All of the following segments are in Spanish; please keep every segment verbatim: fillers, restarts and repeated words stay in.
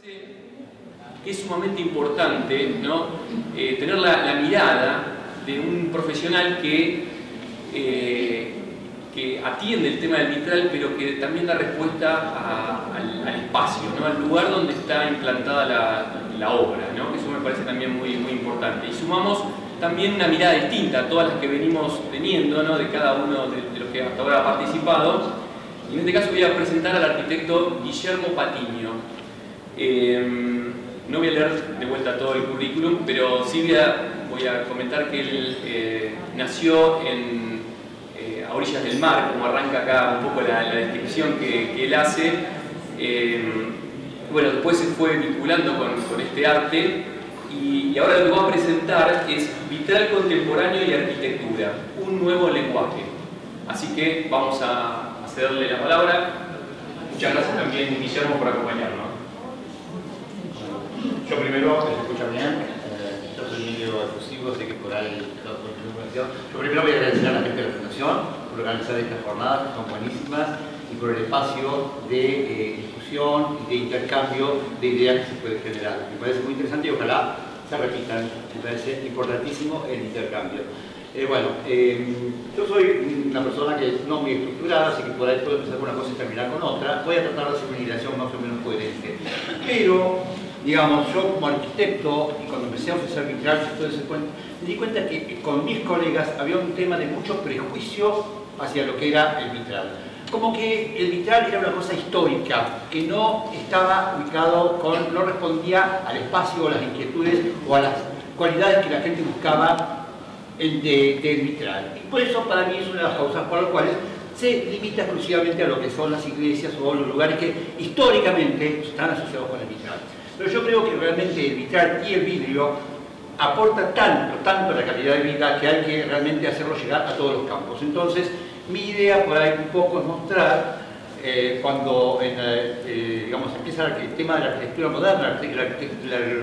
Que es sumamente importante, ¿no? eh, tener la, la mirada de un profesional que, eh, que atiende el tema del vitral, pero que también da respuesta a, al, al espacio, ¿no? Al lugar donde está implantada la, la obra, ¿no? Eso me parece también muy, muy importante. Y sumamos también una mirada distinta a todas las que venimos teniendo, ¿no? De cada uno de, de los que hasta ahora ha participado. Y en este caso voy a presentar al arquitecto Guillermo Patiño. Eh, No voy a leer de vuelta todo el currículum, pero sí voy a, voy a comentar que él eh, nació en, eh, a orillas del mar, como arranca acá un poco la, la descripción que, que él hace. Eh, bueno, después se fue vinculando con, con este arte y, y ahora lo que voy a presentar es Vitral Contemporáneo y Arquitectura, un nuevo lenguaje. Así que vamos a, a cederle la palabra. Muchas gracias también, Guillermo, por acompañarnos. Yo primero, ¿se escucha bien? Eh, yo soy medio efusivo, sé que por ahí todo por información. Yo primero voy a agradecer a la gente de la Fundación por organizar estas jornadas, que son buenísimas, y por el espacio de eh, discusión y de intercambio de ideas que se puede generar. Me parece muy interesante y ojalá se repitan. Me parece importantísimo el intercambio. Eh, bueno, eh, yo soy una persona que no muy estructurada, así que por ahí puedo empezar con una cosa y terminar con otra. Voy a tratar de hacer una hilación más o menos coherente. Pero digamos, yo como arquitecto, y cuando empecé a ofrecer vitral, me di cuenta que con mis colegas había un tema de mucho prejuicio hacia lo que era el vitral. Como que el vitral era una cosa histórica, que no estaba ubicado con, no respondía al espacio o las inquietudes o a las cualidades que la gente buscaba del de, de vitral. Y por eso para mí es una de las causas por las cuales se limita exclusivamente a lo que son las iglesias o los lugares que históricamente están asociados con el vitral. Pero yo creo que realmente el vitral y el vidrio aporta tanto, tanto a la calidad de vida que hay que realmente hacerlo llegar a todos los campos. Entonces, mi idea por ahí un poco es mostrar, eh, cuando en, eh, digamos, empieza el tema de la arquitectura moderna, la arquitectura, la,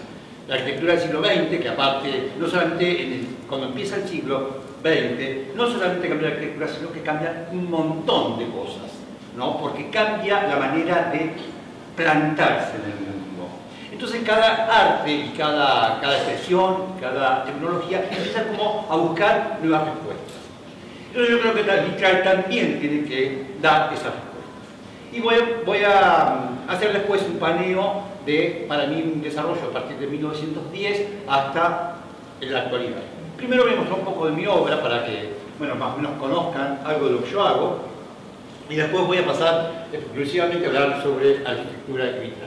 la arquitectura del siglo veinte, que aparte, no solamente en el, cuando empieza el siglo veinte, no solamente cambia la arquitectura, sino que cambia un montón de cosas, ¿no? Porque cambia la manera de plantarse en el mundo. Entonces cada arte y cada, cada expresión, cada tecnología empieza como a buscar nuevas respuestas. Entonces yo creo que el vitral también tiene que dar esas respuestas. Y voy, voy a hacer después un paneo de, para mí, un desarrollo a partir de mil novecientos diez hasta la actualidad. Primero voy a mostrar un poco de mi obra para que, bueno, más o menos conozcan algo de lo que yo hago. Y después voy a pasar exclusivamente a hablar sobre arquitectura y vitral.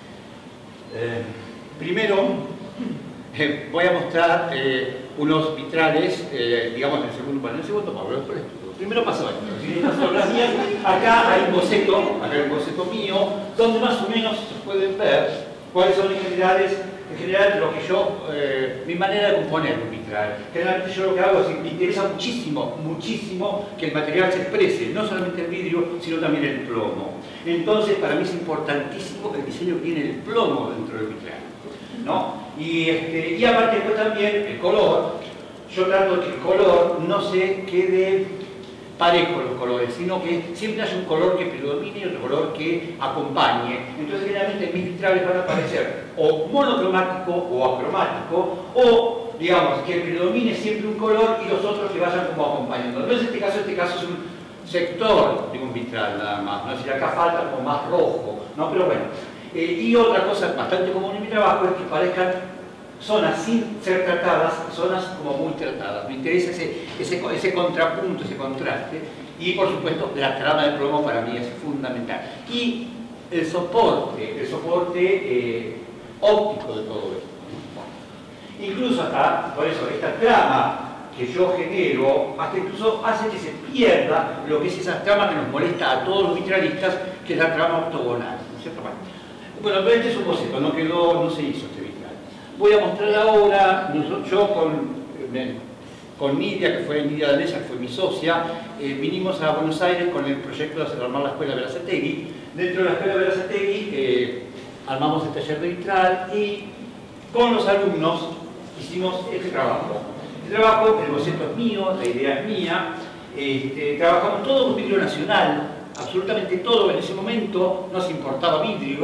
Eh, primero eh, voy a mostrar eh, unos vitrales, eh, digamos en el segundo panel, el segundo Pablo, después el estudio. Primero paso a esto. Acá hay un boceto, acá hay un boceto mío, donde más o menos se pueden ver cuáles son en general, en general lo que yo, eh, mi manera de componer un vitral. Generalmente yo lo que hago es que me interesa muchísimo, muchísimo que el material se exprese, no solamente el vidrio, sino también el plomo. Entonces, para mí es importantísimo el diseño que tiene el plomo dentro del vitral, ¿no? Y, este, y aparte después también el color. Yo trato de que el color no se quede parejo los colores, sino que siempre haya un color que predomine y otro color que acompañe. Entonces, generalmente mis vitrales van a aparecer o monocromático o acromático, o, digamos, que predomine siempre un color y los otros que vayan como acompañando. Entonces, en este caso, este caso es un sector de un vitral nada más, ¿no? Es decir, acá falta como más rojo, ¿no? Pero bueno. Eh, y otra cosa bastante común en mi trabajo es que parezcan zonas sin ser tratadas, zonas como muy tratadas. Me interesa ese, ese, ese contrapunto, ese contraste. Y por supuesto, la trama del plomo para mí es fundamental. Y el soporte, el soporte eh, óptico de todo esto. Incluso hasta, por eso, esta trama que yo genero, hasta incluso hace que se pierda lo que es esa trama que nos molesta a todos los vitralistas, que es la trama octogonal, ¿no es cierto? Bueno, pero este es un boceto, no quedó, no se hizo este vitral. Voy a mostrar ahora, yo con, con Nidia, que fue Nidia Danesa, que fue mi socia, eh, vinimos a Buenos Aires con el proyecto de hacer armar la Escuela Berazategui. Dentro de la Escuela Berazategui eh, armamos el taller de vitral y con los alumnos hicimos este trabajo. El trabajo, el boceto es mío, la idea es mía, este, trabajamos todo con vidrio nacional, absolutamente todo. En ese momento no se importaba vidrio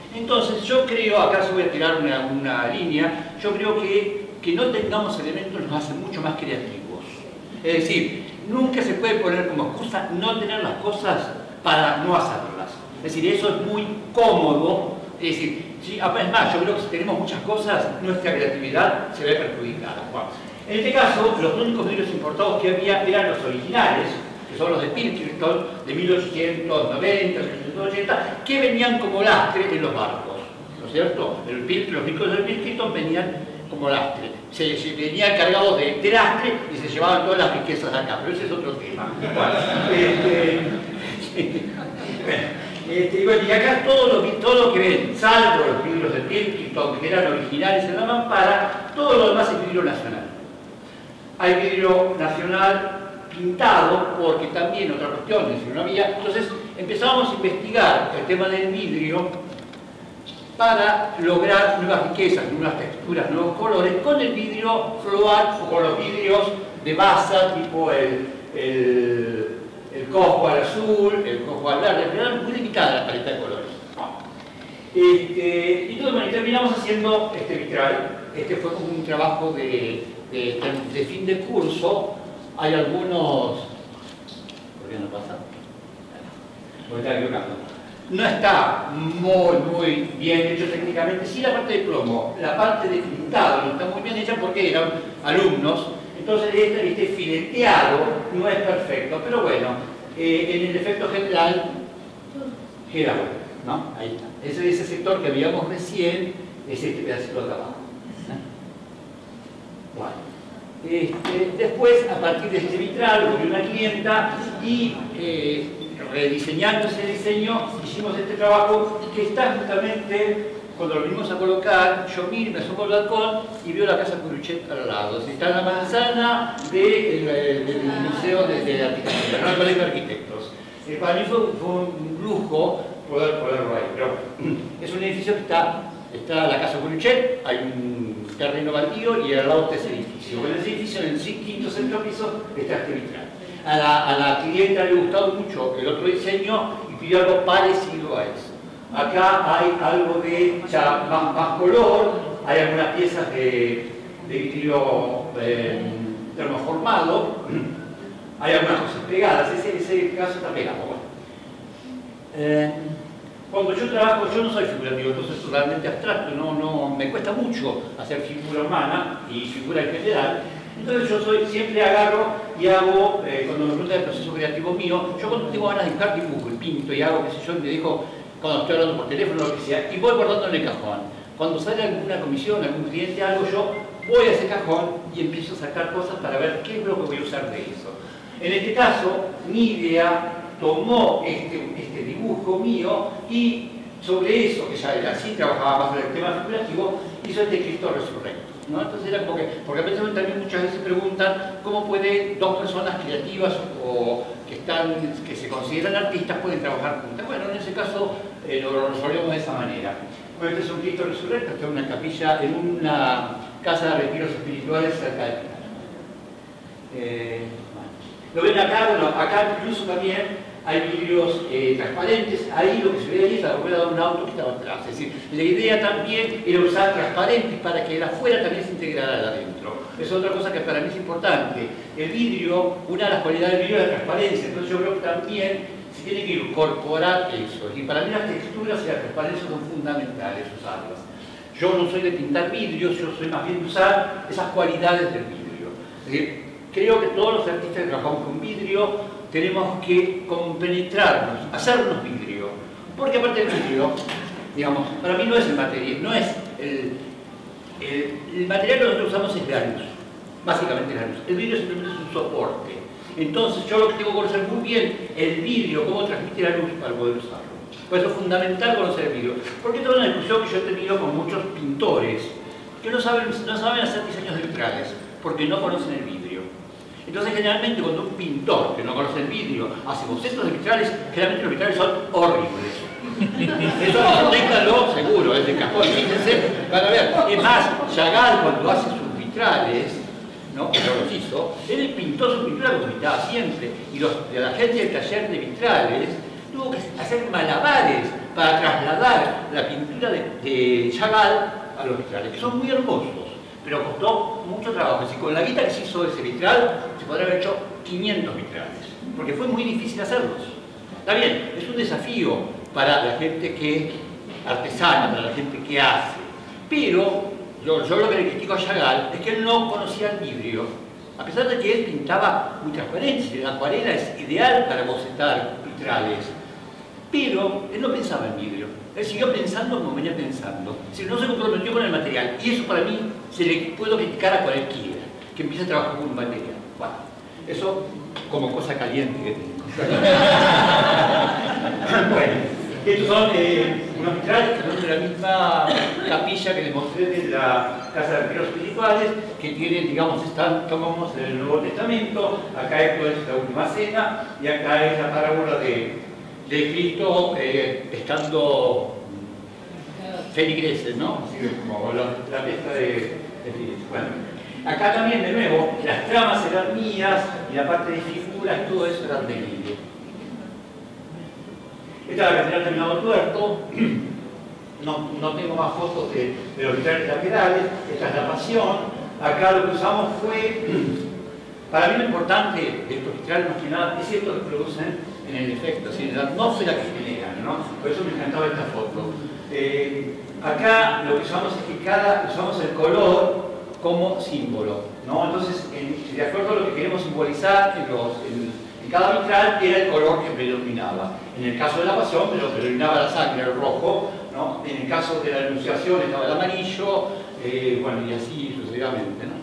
Entonces yo creo, acá se voy a tirar una, una línea, yo creo que que no tengamos elementos nos hace mucho más creativos. Es decir, nunca se puede poner como excusa no tener las cosas para no hacerlas. Es decir, eso es muy cómodo. Es decir, sí, es más, yo creo que si tenemos muchas cosas, nuestra creatividad se ve perjudicada. Bueno, en este caso, los únicos vidrios importados que había eran los originales, que son los de Pilkington de mil ochocientos noventa, mil ochocientos ochenta, que venían como lastre en los barcos, ¿no es cierto? El, los barcos de Pilkington venían como lastre, se, se venían cargados de, de lastre y se llevaban todas las riquezas de acá, pero ese es otro tema. Bueno, este, este, bueno, y acá todo lo, todo lo que ven, salvo los vidrios de Pilkington, que eran originales en la mampara, todo lo demás es vidrio nacional. Hay vidrio nacional pintado, porque también otra cuestión, es decir, no había. Entonces empezamos a investigar el tema del vidrio para lograr nuevas riquezas, nuevas texturas, nuevos colores, con el vidrio fluat o con los vidrios de basa, tipo el, el, el cojo al azul, el cojo al verde, pero muy limitada la paleta de colores. Este, y entonces, bueno, terminamos haciendo este vitral. Este fue como un trabajo de, de, de fin de curso. Hay algunos... ¿Por qué no pasa? Voy a estar equivocando. No está muy, muy bien hecho técnicamente. Sí, la parte de plomo, la parte de pintado no está muy bien hecha porque eran alumnos. Entonces, este, este fileteado no es perfecto. Pero bueno, eh, en el efecto general, queda bueno, ¿no? Ahí está. Ese, ese sector que veíamos recién es este pedacito de abajo. Bueno. Este, después, a partir de este vitral, volvió una clienta y eh, rediseñando ese diseño, hicimos este trabajo que está justamente, cuando lo venimos a colocar, yo miro, me asomo al balcón y veo la casa Curuchet al lado. Está en la manzana de, de, del Museo de, de Arquitectura, no el Colegio de Arquitectos. Eh, para mí fue, fue un lujo poder ponerlo ahí, pero es un edificio que está, está la casa Curuchet, hay un terreno baldío y al lado está ese edificio. En ese edificio, en el quinto centro piso, está este vitral. A la, a la clienta le ha gustado mucho el otro diseño y pidió algo parecido a eso. Acá hay algo de ya más, más color, hay algunas piezas de, de vidrio eh, termoformado, hay algunas cosas pegadas, ese, ese caso está pegado. Bueno. Eh, Cuando yo trabajo, yo no soy figurativo, entonces es totalmente abstracto, no, no, me cuesta mucho hacer figura humana y figura en general. Entonces yo soy, siempre agarro y hago, eh, cuando me preguntan el proceso creativo mío, yo cuando tengo ganas de dibujar, dibujo y pinto y hago, qué sé yo, y me digo, cuando estoy hablando por teléfono o lo que sea, y voy guardando en el cajón. Cuando sale alguna comisión, algún cliente, algo, yo voy a ese cajón y empiezo a sacar cosas para ver qué es lo que voy a usar de eso. En este caso, mi idea tomó este, este dibujo mío y sobre eso, que ya era así, trabajaba más en el tema figurativo, hizo este Cristo resurrecto, ¿no? Entonces era porque, porque a veces también muchas veces preguntan cómo pueden dos personas creativas o que, están, que se consideran artistas pueden trabajar juntas. Bueno, en ese caso eh, lo resolvemos de esa manera. Bueno, este es un Cristo resurrecto, está en una capilla, en una casa de retiros espirituales cerca de Pilar. Eh, bueno. Lo ven acá, bueno, acá incluso también hay vidrios eh, transparentes, ahí lo que se ve ahí es la rueda de un auto que estaba atrás. Es decir, la idea también era usar transparentes para que el afuera también se integrara al adentro. Es otra cosa que para mí es importante. El vidrio, una de las cualidades del vidrio es la transparencia, entonces yo creo que también se tiene que incorporar eso. Y para mí las texturas y la transparencia son fundamentales usarlas. Yo no soy de pintar vidrios, yo soy más bien de usar esas cualidades del vidrio. Es decir, creo que todos los artistas que trabajamos con vidrio tenemos que compenetrarnos, hacernos vidrio. Porque aparte del vidrio, digamos, para mí no es el material, no es el, el, el material que nosotros usamos es la luz, básicamente la luz. El vidrio simplemente es un soporte. Entonces yo lo que tengo que conocer muy bien el vidrio, cómo transmite la luz para poder usarlo. Por eso es fundamental conocer el vidrio. Porque esta es una discusión que yo he tenido con muchos pintores que no saben, no saben hacer diseños de vitrales porque no conocen el vidrio. Entonces, generalmente, cuando un pintor que no conoce el vidrio hace bocetos de vitrales, generalmente los vitrales son horribles. Eso ténganlo seguro, es de cajón. Fíjense, van a ver. Es más, Chagall, cuando hace sus vitrales, ¿no? Que no los hizo, él pintó su pintura como pintaba siempre. Y los, de la gente del taller de vitrales tuvo que hacer malabares para trasladar la pintura de, de Chagall a los vitrales, que son muy hermosos, pero costó mucho trabajo. Si con la guita que se hizo ese vitral, se podría haber hecho quinientos vitrales, porque fue muy difícil hacerlos. Está bien, es un desafío para la gente que artesana, para la gente que hace, pero yo, yo lo que le critico a Chagall es que él no conocía el vidrio, a pesar de que él pintaba muy transparente. La acuarela es ideal para bocetar vitrales, pero él no pensaba en vidrio. Él siguió pensando como venía pensando. Si no se comprometió con el material, y eso para mí se le puedo criticar a cualquiera que empiece a trabajar con un material. Bueno, eso como cosa caliente que tengo. Bueno, estos son eh, unos vitrales que son de la misma capilla que les mostré de la Casa de Arqueros Espirituales, que tienen, digamos, están, tomamos del Nuevo Testamento. Acá esto es la Última Cena, y acá es la parábola de, de Cristo eh, estando feligreses, ¿no? Así como la, la fiesta de, de feligreses. Bueno, acá también, de nuevo, las tramas eran mías, y la parte de figuras, todo eso era de vidrio. Esta es la Catedral de Terminado Tuerto. No, no tengo más fotos de, de los vitrales laterales. Esta es la Pasión. Acá lo que usamos fue, para mí lo importante de estos vitrales más que nada es esto que producen en el efecto, ¿sí? La atmósfera que generan, ¿no? Por eso me encantaba esta foto. Eh, acá lo que usamos es que cada, usamos el color como símbolo, ¿no? Entonces, en, de acuerdo a lo que queremos simbolizar en, los, en, en cada vitral, era el color que predominaba. En el caso de la Pasión, pero predominaba la sangre, el rojo, ¿no? En el caso de la Anunciación estaba el amarillo, eh, bueno, y así sucesivamente, ¿no?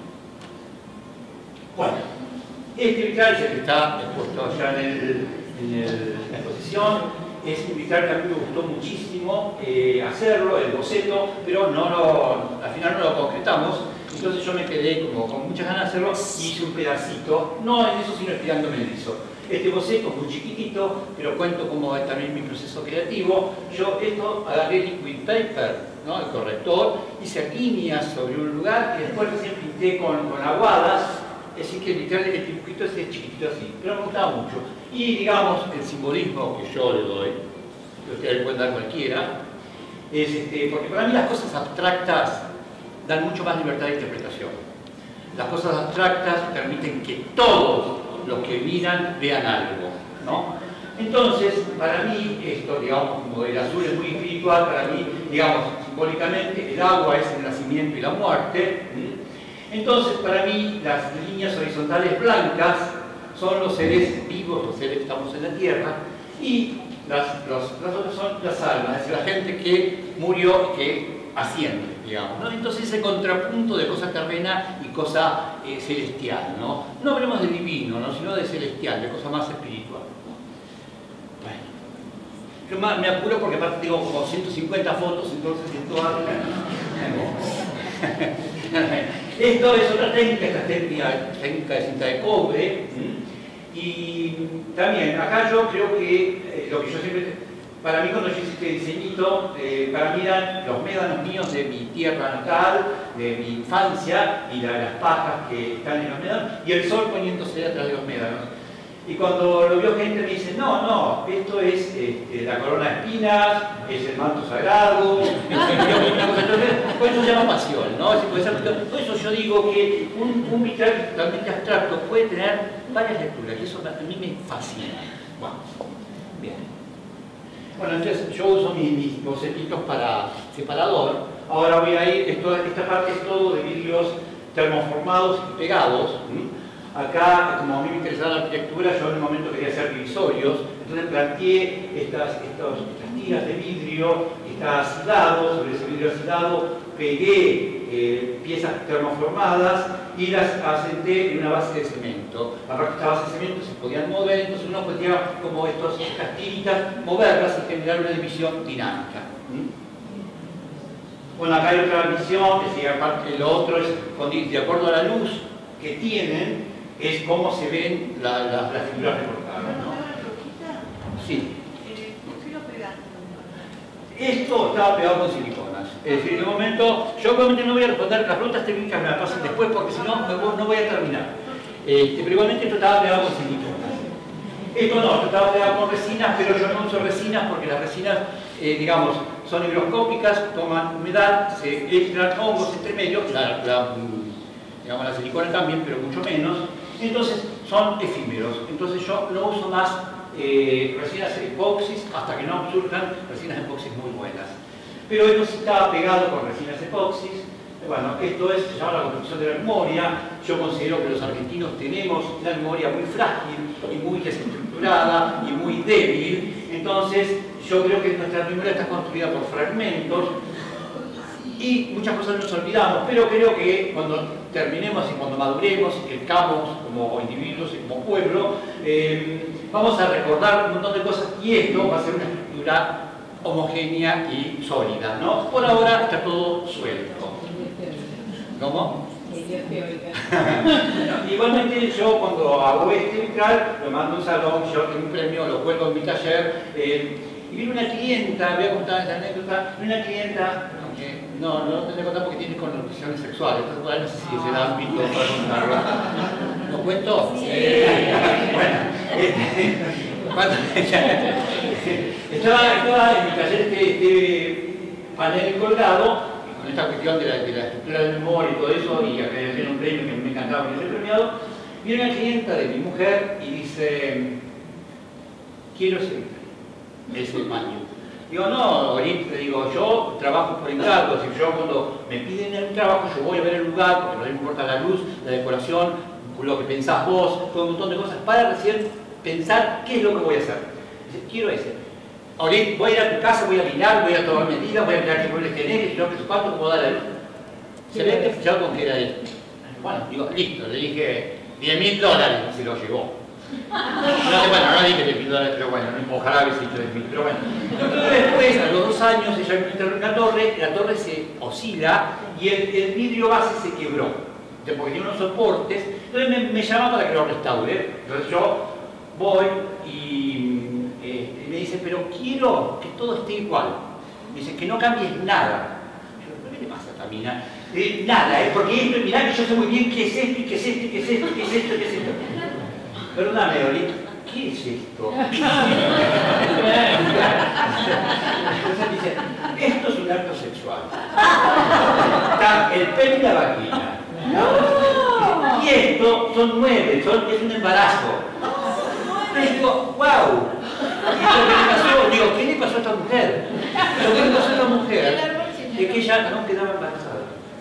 Bueno, este vitral es el que está expuesto allá en, el, en el, la exposición. Es un vitral que a mí me gustó muchísimo eh, hacerlo, el boceto, pero no lo, al final no lo concretamos. Entonces yo me quedé como con muchas ganas de hacerlo y hice un pedacito, no en eso sino estirándome en eso. Este boceto es muy chiquitito, pero cuento como es también mi proceso creativo. Yo esto agarré liquid paper, ¿no? El corrector, hice líneas sobre un lugar y después recién pinté con, con aguadas. Es decir, que el vitral del dibujito es chiquitito así, pero me gustaba mucho. Y digamos, el simbolismo que yo le doy, que ustedes le pueden dar cualquiera, es este, porque para mí las cosas abstractas dan mucho más libertad de interpretación. Las cosas abstractas permiten que todos los que miran vean algo, ¿no? Entonces, para mí, esto, digamos, como el azul es muy espiritual, para mí, digamos, simbólicamente, el agua es el nacimiento y la muerte. Entonces, para mí, las líneas horizontales blancas son los seres vivos, los seres que estamos en la Tierra, y las, los, las otras son las almas, es decir, la gente que murió y que asciende, digamos, ¿no? Entonces ese contrapunto de cosa terrena y cosa eh, celestial, ¿no? No hablemos de divino, ¿no? Sino de celestial, de cosa más espiritual. Bueno, yo más me apuro porque aparte tengo como ciento cincuenta fotos, entonces esto habla. Esto es otra técnica, esta técnica, técnica de cinta de cobre. Y también, acá yo creo que eh, lo que yo siempre, para mí cuando yo hice este diseñito, eh, para mí eran los médanos míos de mi tierra natal, de mi infancia, y la, las pajas que están en los médanos, y el sol poniéndose atrás de los médanos. Y cuando lo vio gente me dice, no, no, esto es este, la corona de espinas, es el manto sagrado, por eso se llama pasión, ¿no? Por eso yo digo que un, un vitral totalmente abstracto puede tener varias lecturas, y eso a mí me fascina. Bueno, bien. Bueno, entonces yo uso mis, mis bocetitos para separador. Ahora voy a ir, esto, esta parte es todo de vidrios termoformados y pegados. ¿sí? Acá, como a mí me interesaba la arquitectura, yo en un momento quería hacer divisorios, entonces planteé estas, estos, estas tiras de vidrio, está asilado, sobre ese vidrio asilado pegué eh, piezas termoformadas y las asenté en una base de cemento. Aparte esta base de cemento se podían mover, entonces uno podía, como estos, estas tiritas, moverlas y generar una división dinámica. ¿Mm? Bueno, acá hay otra visión, es decir, aparte de lo otro, es de acuerdo a la luz que tienen, es cómo se ven la, la, las figuras recortadas, ¿no? Sí. ¿Por qué lo pegaste? Esto estaba pegado con siliconas. Es decir, en un momento, yo obviamente no voy a responder, las preguntas técnicas me las pasan después porque si no, no voy a terminar. Este, pero igualmente esto estaba pegado con siliconas. Esto no, estaba pegado con resinas, pero yo no uso resinas porque las resinas, eh, digamos, son higroscópicas, toman humedad, se entran hongos entre medio, la, la, digamos, la silicona también, pero mucho menos. Entonces son efímeros. Entonces yo no uso más eh, resinas epoxis hasta que no surjan resinas epoxis muy buenas. Pero esto sí estaba pegado con resinas epoxis. Bueno, esto es, se llama la construcción de la memoria. Yo considero que los argentinos tenemos una memoria muy frágil y muy desestructurada y muy débil. Entonces, yo creo que nuestra memoria está construida por fragmentos y muchas cosas nos olvidamos, pero creo que cuando terminemos y cuando maduremos y crezcamos como individuos y como pueblo, eh, vamos a recordar un montón de cosas y esto va a ser una estructura homogénea y sólida, ¿no? Por ahora está todo suelto. ¿Cómo? Igualmente yo cuando hago este vitral lo mando a un salón, yo tengo un premio, lo cuelgo en mi taller, eh, y viene una clienta, voy a contar esta anécdota, viene una clienta, aunque no, no tendré que contar porque tiene connotaciones sexuales, entonces no sé si es el ámbito para contarlo. ¿Lo cuento? Sí. Bueno, este, cuando, estaba, estaba en mi taller este, este panel colgado, con esta cuestión de la, de la estructura de memoria y todo eso, y acá tiene un premio que me encantaba que ser premiado, viene una clienta de mi mujer y dice, quiero ser ese baño. Digo, no, Orit, le digo, yo trabajo por encargo, si yo cuando me piden un trabajo, yo voy a ver el lugar, porque no me importa la luz, la decoración, lo que pensás vos, todo un montón de cosas, para recién pensar qué es lo que voy a hacer. Dice, quiero ese. Orit, voy a ir a tu casa, voy a mirar, voy a tomar medidas, voy a mirar qué muebles tenés, qué que cuánto, cómo da la luz. Se ve que fichado con que era él. Bueno, digo, listo, le dije diez mil dólares, se lo llevó. No, bueno, no dije diez mil dólares, pero bueno, ojalá hubiese dicho diez mil, pero bueno. Entonces después, a los dos años, ella me instaló una torre, la torre se oscila y el, el vidrio base se quebró, porque tiene unos soportes, entonces me, me llama para que lo restaure. Entonces yo voy y eh, me dice, pero quiero que todo esté igual. Me dice, que no cambies nada. Yo, ¿qué le pasa a Tamina? Eh, nada, ¿eh? Porque esto, mirá que yo sé muy bien qué es esto, y qué es esto, y qué es esto, y qué es esto, y qué es esto. Perdóname, Orit, ¿qué es esto? Entonces dice, esto es un acto sexual. Está el pene y la vagina, ¿no? Y esto son nueve, son, es un embarazo. Entonces digo, wow. Y lo que le pasó, digo, ¿qué le pasó a esta mujer? Lo que le pasó a esta mujer es que ella no quedaba embarazada.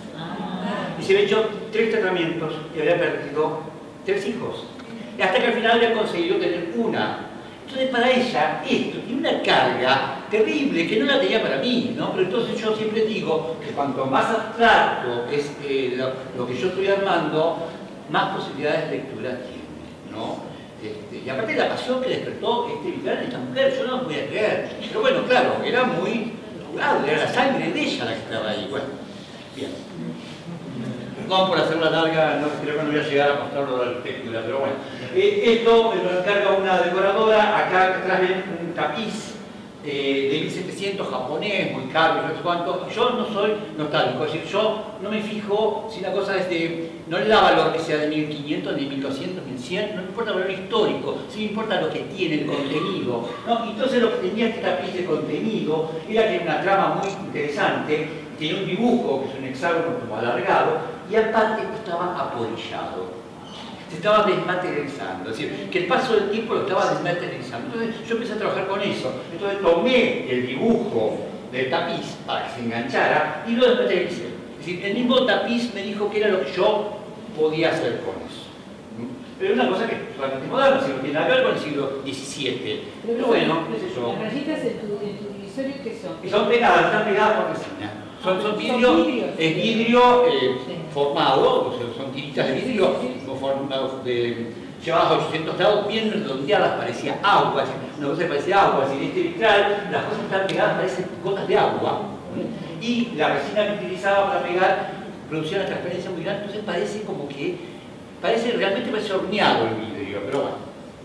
Y se había hecho tres tratamientos y había perdido tres hijos. Y hasta que al final había conseguido tener una. Entonces para ella esto tiene una carga terrible que no la tenía para mí, ¿no? Pero entonces yo siempre digo que cuanto más abstracto es eh, lo, lo que yo estoy armando, más posibilidades de lectura tiene, ¿no? Este, y aparte la pasión que despertó este vitral en esta mujer, yo no lo podía creer. Pero bueno, claro, era muy natural, era la sangre de ella la que estaba ahí. Bueno, bien. Perdón por hacerla larga, no creo que no voy a llegar a mostrarlo de la arquitectura, pero bueno. Eh, esto me lo encarga una decoradora, acá atrás ven un tapiz eh, de mil setecientos japonés, muy caro, no sé cuánto. Yo no soy nostálgico, es decir, yo no me fijo si la cosa es de... No le da valor que sea de mil quinientos, ni mil doscientos, mil cien, no me importa el valor histórico, sí me importa lo que tiene el contenido, ¿no? Entonces lo que tenía este tapiz de contenido era que era una trama muy interesante, tenía un dibujo, que es un hexágono como alargado, y aparte estaba apolillado, se estaba desmaterializando, es decir, que el paso del tiempo lo estaba desmaterializando. Entonces yo empecé a trabajar con eso, entonces tomé el dibujo del tapiz para que se enganchara y lo desmaterialicé. Es decir, el mismo tapiz me dijo que era lo que yo podía hacer con eso. Pero es una cosa que es totalmente moderna, si no tiene nada que ver con el siglo diecisiete. Pero, Pero bueno, qué sé yo. ¿Las rayitas en tu, en tu divisorio qué son? Y son pegadas, están pegadas por resina. Son, son vidrio, es vidrio eh, sí. formado, o sea, son tiritas de vidrio sí, sí, sí. formados de, llevadas a ochocientos grados, bien redondeadas, parecía agua, una cosa que parecía agua, si en este vitral las cosas están pegadas, parecen gotas de agua. Y la resina que utilizaba para pegar producía una transparencia muy grande, entonces parece como que, parece, realmente parece horneado el vidrio, pero bueno.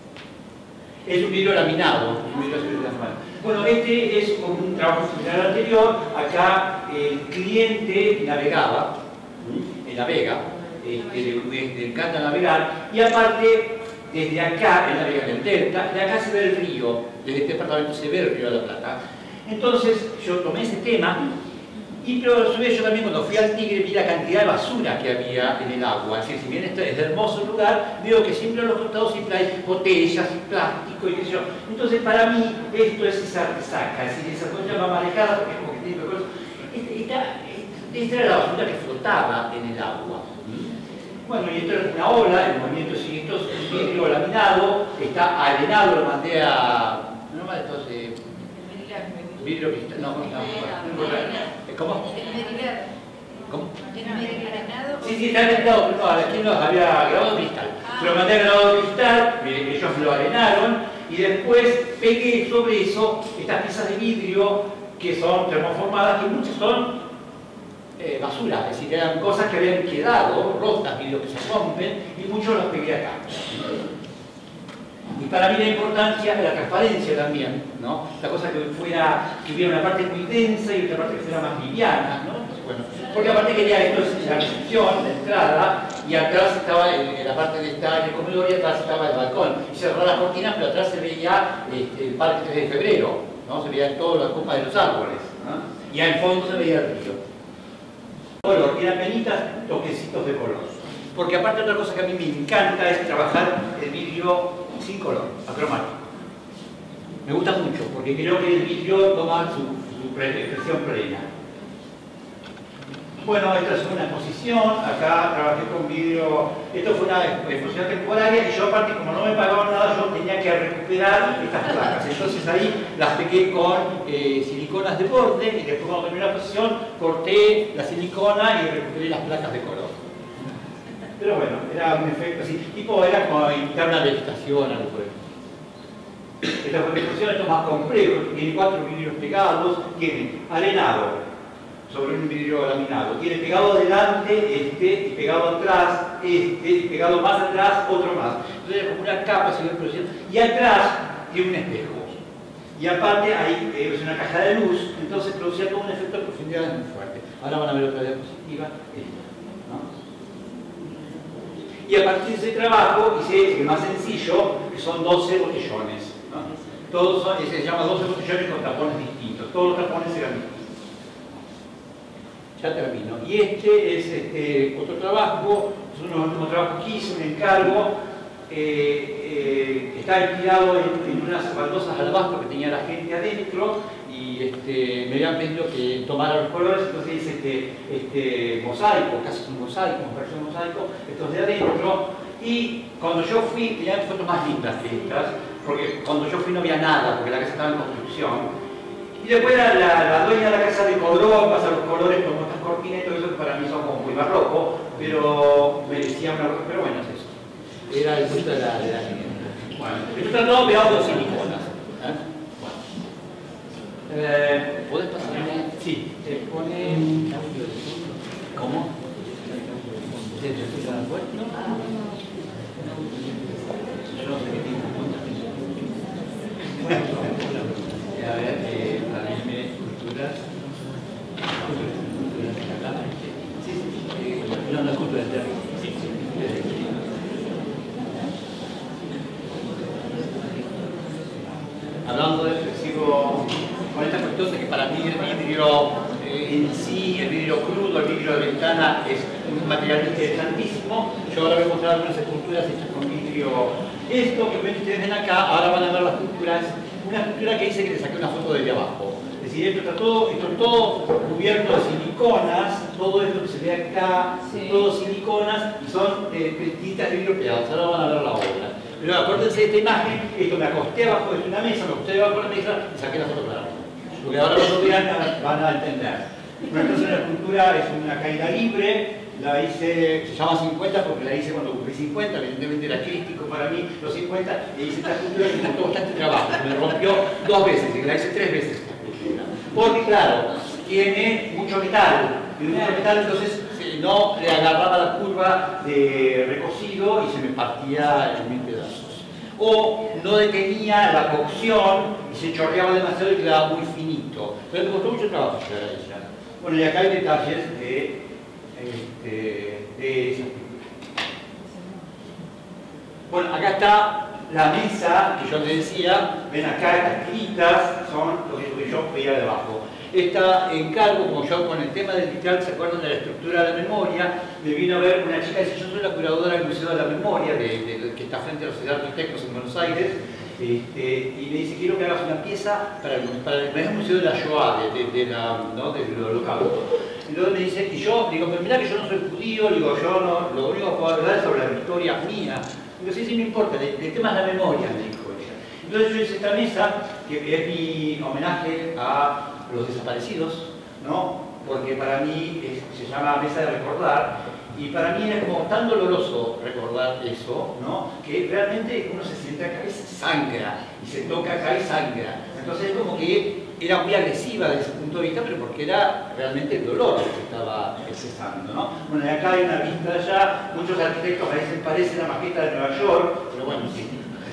Es un vidrio laminado, un vidrio laminado. Bueno, este es un trabajo similar al anterior. Acá el cliente navegaba, él navega, este, le, le encanta navegar, y aparte desde acá, en la Vega del Delta, de acá se ve el río, desde este departamento se ve el río de la Plata. Entonces yo tomé ese tema, y pero a su vez yo también cuando fui al Tigre vi la cantidad de basura que había en el agua. Es decir, si bien este es un hermoso lugar, veo que siempre en los costados siempre hay botellas y plástico y qué sé yo. Entonces para mí esto es esa resaca, es decir, esa cosa va manejada porque es como que tiene cosas. Esta, esta era la basura que flotaba en el agua. Bueno, y esto es una ola, el movimiento sigue, esto es un vidrio laminado, está arenado, lo mandé a... no más entonces... vidrio cristal, no, no, no, no, ¿cómo? ¿Cómo? Sí, sí, está arenado, no, aquí no, había grabado cristal. Se lo mandé a grabado cristal, ellos lo arenaron, y después pegué sobre eso estas piezas de vidrio que son termoformadas, que muchas son Eh, basura, es decir, eran cosas que habían quedado rotas, vidrios que se rompen, y muchos los pegué acá. Y para mí la importancia de la transparencia también, ¿no? La cosa que fuera, que hubiera una parte muy densa y otra parte que fuera más liviana, ¿no? Entonces, bueno, porque aparte quería esto es la recepción, la entrada, y atrás estaba en, en la parte de estar el comedor y atrás estaba el balcón. Y cerraba las cortinas, pero atrás se veía este, el Parque tres de febrero, ¿no? Se veían todas las copas de los árboles, ¿no? Y al fondo se veía el río. Color, eran penitas, toquecitos de color. Porque aparte otra cosa que a mí me encanta es trabajar el vidrio sin color, acromático. Me gusta mucho, porque creo que el vidrio toma su, su expresión plena. Bueno, esta es una exposición, acá trabajé con vidrio, esto fue una exposición temporaria y yo aparte como no me pagaban nada, yo tenía que recuperar estas placas. Entonces ahí las pegué con eh, siliconas de borde y después cuando terminé la exposición corté la silicona y recuperé las placas de color. Pero bueno, era un efecto así, tipo era como imitar una vegetación, algo por eso. Esta exposición esto es más complejo, tiene cuatro vidrios pegados, tiene arenado sobre un vidrio laminado, tiene pegado adelante este, y pegado atrás este, y pegado más atrás otro más. Entonces como una capa se ve produciendo, y atrás tiene un espejo. Y aparte ahí eh, es una caja de luz, entonces producía todo un efecto de profundidad muy fuerte. Ahora van a ver otra diapositiva. ¿No? Y a partir de ese trabajo hice el más sencillo, que son doce botellones. ¿No? Todos son, se llama doce botellones con tapones distintos, todos los tapones eran distintos. Ya termino. Y este es este, otro trabajo, es uno de los últimos trabajos que hice, un encargo, eh, eh, está inspirado en, en unas baldosas de alabastro que tenía la gente adentro y este, me habían pedido que tomara los colores, entonces hice este, este mosaico, casi un mosaico, una versión de mosaico, estos de adentro, y cuando yo fui, tenían fotos más lindas que estas, porque cuando yo fui no había nada, porque la casa estaba en construcción. Y después la, la, la dueña de la casa decoró, pasa los colores como estas cortinas y todo eso que para mí son como muy barroco, pero merecía una... pero bueno, es eso. Era el gusto de la, de la clienta. Bueno, esto está todo pegado con siliconas. ¿Eh? Bueno. Eh, ¿Puedes pasarme? Sí, te pone... ¿Cómo? ¿Te escucha la puerta? No. Yo no sé qué tiene en cuenta. A ver, eh, anime, esculturas. ¿Esculturas de acá? Sí, sí, sí. No, no, esculturas de acá. Sí, sí. Hablando de, sigo con esta cuestión de que para mí el vidrio eh, en sí, el vidrio crudo, el vidrio de ventana es un material interesantísimo. Yo ahora voy a mostrar algunas esculturas hechas con vidrio. Esto que ven ustedes ven acá, ahora van a ver las esculturas. Una escultura que dice que le saqué una foto desde abajo. Es decir, esto está todo, esto es todo cubierto de siliconas, todo esto que se ve acá, sí. Todo siliconas y son eh, tintas de vidrio pegadas. Ahora van a ver la obra. Pero acuérdense de esta imagen, esto me acosté abajo de una mesa, me acosté abajo de la mesa y saqué la foto para arriba. Porque ahora cuando vean van a entender. Bueno, entonces la escultura es una caída libre, la hice, se llama cincuenta porque la hice cuando cumplí cincuenta, evidentemente era crítico para mí los cincuenta, y hice esta escultura que me costó bastante trabajo, me rompió dos veces, y la hice tres veces esta escultura. Porque claro, tiene mucho metal, tiene mucho metal, entonces no le agarraba la curva de recocido y se me partía en mil pedazos. O no detenía la cocción y se chorreaba demasiado y quedaba muy finito. Pero me costó mucho trabajo llegar a ella. Bueno, y acá hay detalles de, este, de esa pintura. Bueno, acá está la mesa que yo te decía. Ven acá, estas tiritas son lo que yo veía debajo. Esta encargo, como yo con el tema del vitral, ¿se acuerdan de la estructura de la memoria? Me vino a ver una chica y dice, yo soy la curadora del Museo de la Memoria, de, de, que está frente a la Sociedad de Arquitectos en Buenos Aires. Este, y me dice, quiero que hagas una pieza para el, para el, para el Museo de la Shoah, de, de, de la, ¿no? del Holocausto. Entonces me dice, y yo digo, pero mirá que yo no soy judío, digo, yo no, lo único que puedo hablar es sobre la historia mía. Digo, sí, sí, no importa, el, el tema es la memoria, me dijo ella. Entonces yo hice esta mesa, que es mi homenaje a los desaparecidos, ¿no? Porque para mí es, se llama mesa de recordar, y para mí es como tan doloroso recordar eso, ¿no? Que realmente uno se siente acá y sangra, y se toca acá y sangra. Entonces es como que era muy agresiva desde ese punto de vista, pero porque era realmente el dolor lo que estaba expresando, ¿no? Bueno, y acá hay una vista allá, muchos arquitectos a veces parece la maqueta de Nueva York, pero bueno, sí.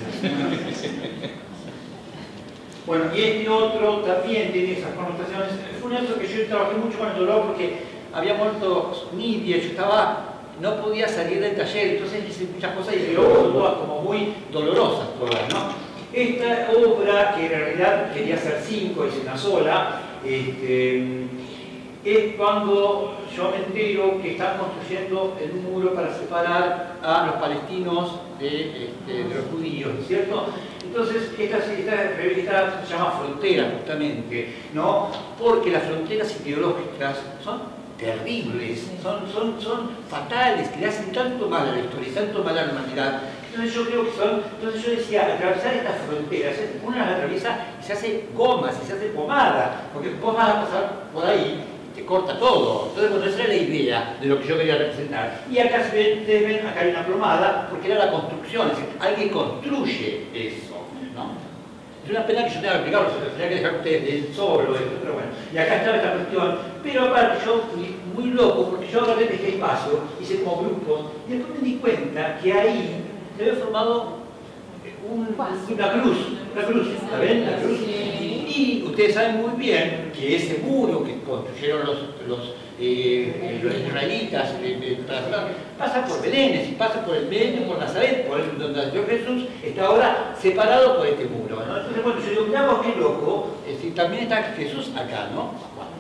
Bueno, y este otro también tiene esas connotaciones. Fue un hecho que yo trabajé mucho con el dolor porque había muerto Nidia, yo estaba, no podía salir del taller, entonces hice muchas cosas y luego son todas como muy dolorosas todas, ¿no? Esta obra, que en realidad quería hacer cinco, hice una sola, este, es cuando yo me entero que están construyendo el muro para separar a los palestinos de, este, de los judíos, ¿no es cierto? Entonces, esta, esta revista se llama Frontera, justamente, ¿no? Porque las fronteras ideológicas son terribles, son, son, son fatales, que le hacen tanto mal a la historia, tanto mal a la humanidad. Entonces yo creo que son, entonces yo decía, atravesar estas fronteras, uno las atraviesa y se hace gomas, y se hace pomada, porque vos vas a pasar por ahí, te corta todo. Entonces, bueno, esa era la idea de lo que yo quería representar. Y acá se ven, ustedes ven, acá hay una plomada, porque era la construcción, es decir, alguien construye eso, ¿no? Es una pena que yo tenga que explicarlo, se tendría que dejar ustedes del solo, pero bueno. Y acá estaba esta cuestión, pero aparte yo fui muy loco, porque yo agarré este espacio, hice como grupos, y después me di cuenta que ahí se había formado un, una cruz, una cruz, ¿la ven? La cruz. Y ustedes saben muy bien que ese muro que construyeron los, los, eh, los israelitas eh, eh, pasa por Belén, y pasa por el Belén, por Nazaret, por el, donde nació Jesús, está ahora separado por este muro, ¿no? Entonces, bueno, yo digo, mirá vos qué loco, es decir, también está Jesús acá, ¿no?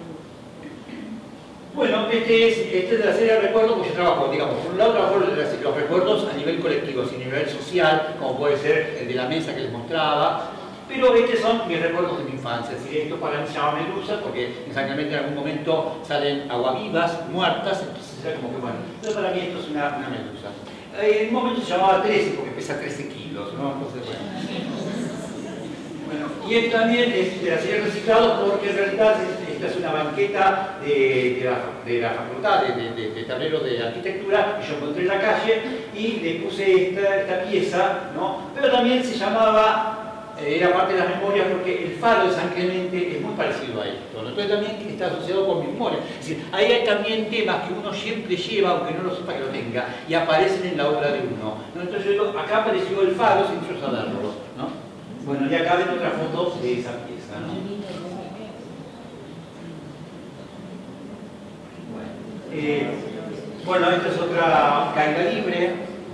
Bueno, este es, este es de la serie de recuerdos, porque yo trabajo, digamos, por un lado trabajo los, los recuerdos a nivel colectivo, a nivel social, como puede ser el de la mesa que les mostraba, pero estos son mis recuerdos de mi infancia. Es decir, esto para mí se llama medusa, porque exactamente en algún momento salen aguavivas, muertas, entonces era como que bueno, pero para mí esto es una, una medusa. Eh, en un momento se llamaba trece, porque pesa trece kilos, ¿no? Entonces, bueno. Bueno, y esto también es de la serie reciclados, porque en realidad esta es una banqueta de, de, la, de la facultad, de, de, de tablero de arquitectura, que yo encontré en la calle y le puse esta, esta pieza, ¿no? Pero también se llamaba, eh, era parte de las memorias, porque el faro de San Clemente es muy parecido a esto, ¿no? Entonces también está asociado con mi memoria. Es decir, ahí hay también temas que uno siempre lleva, aunque no lo sepa que lo tenga, y aparecen en la obra de uno, ¿no? Entonces yo digo, acá apareció el faro sin yo saberlo, ¿no? Bueno, y acá ven otra foto de esa pieza, ¿no? Bueno, eh, bueno, esta es otra caída libre.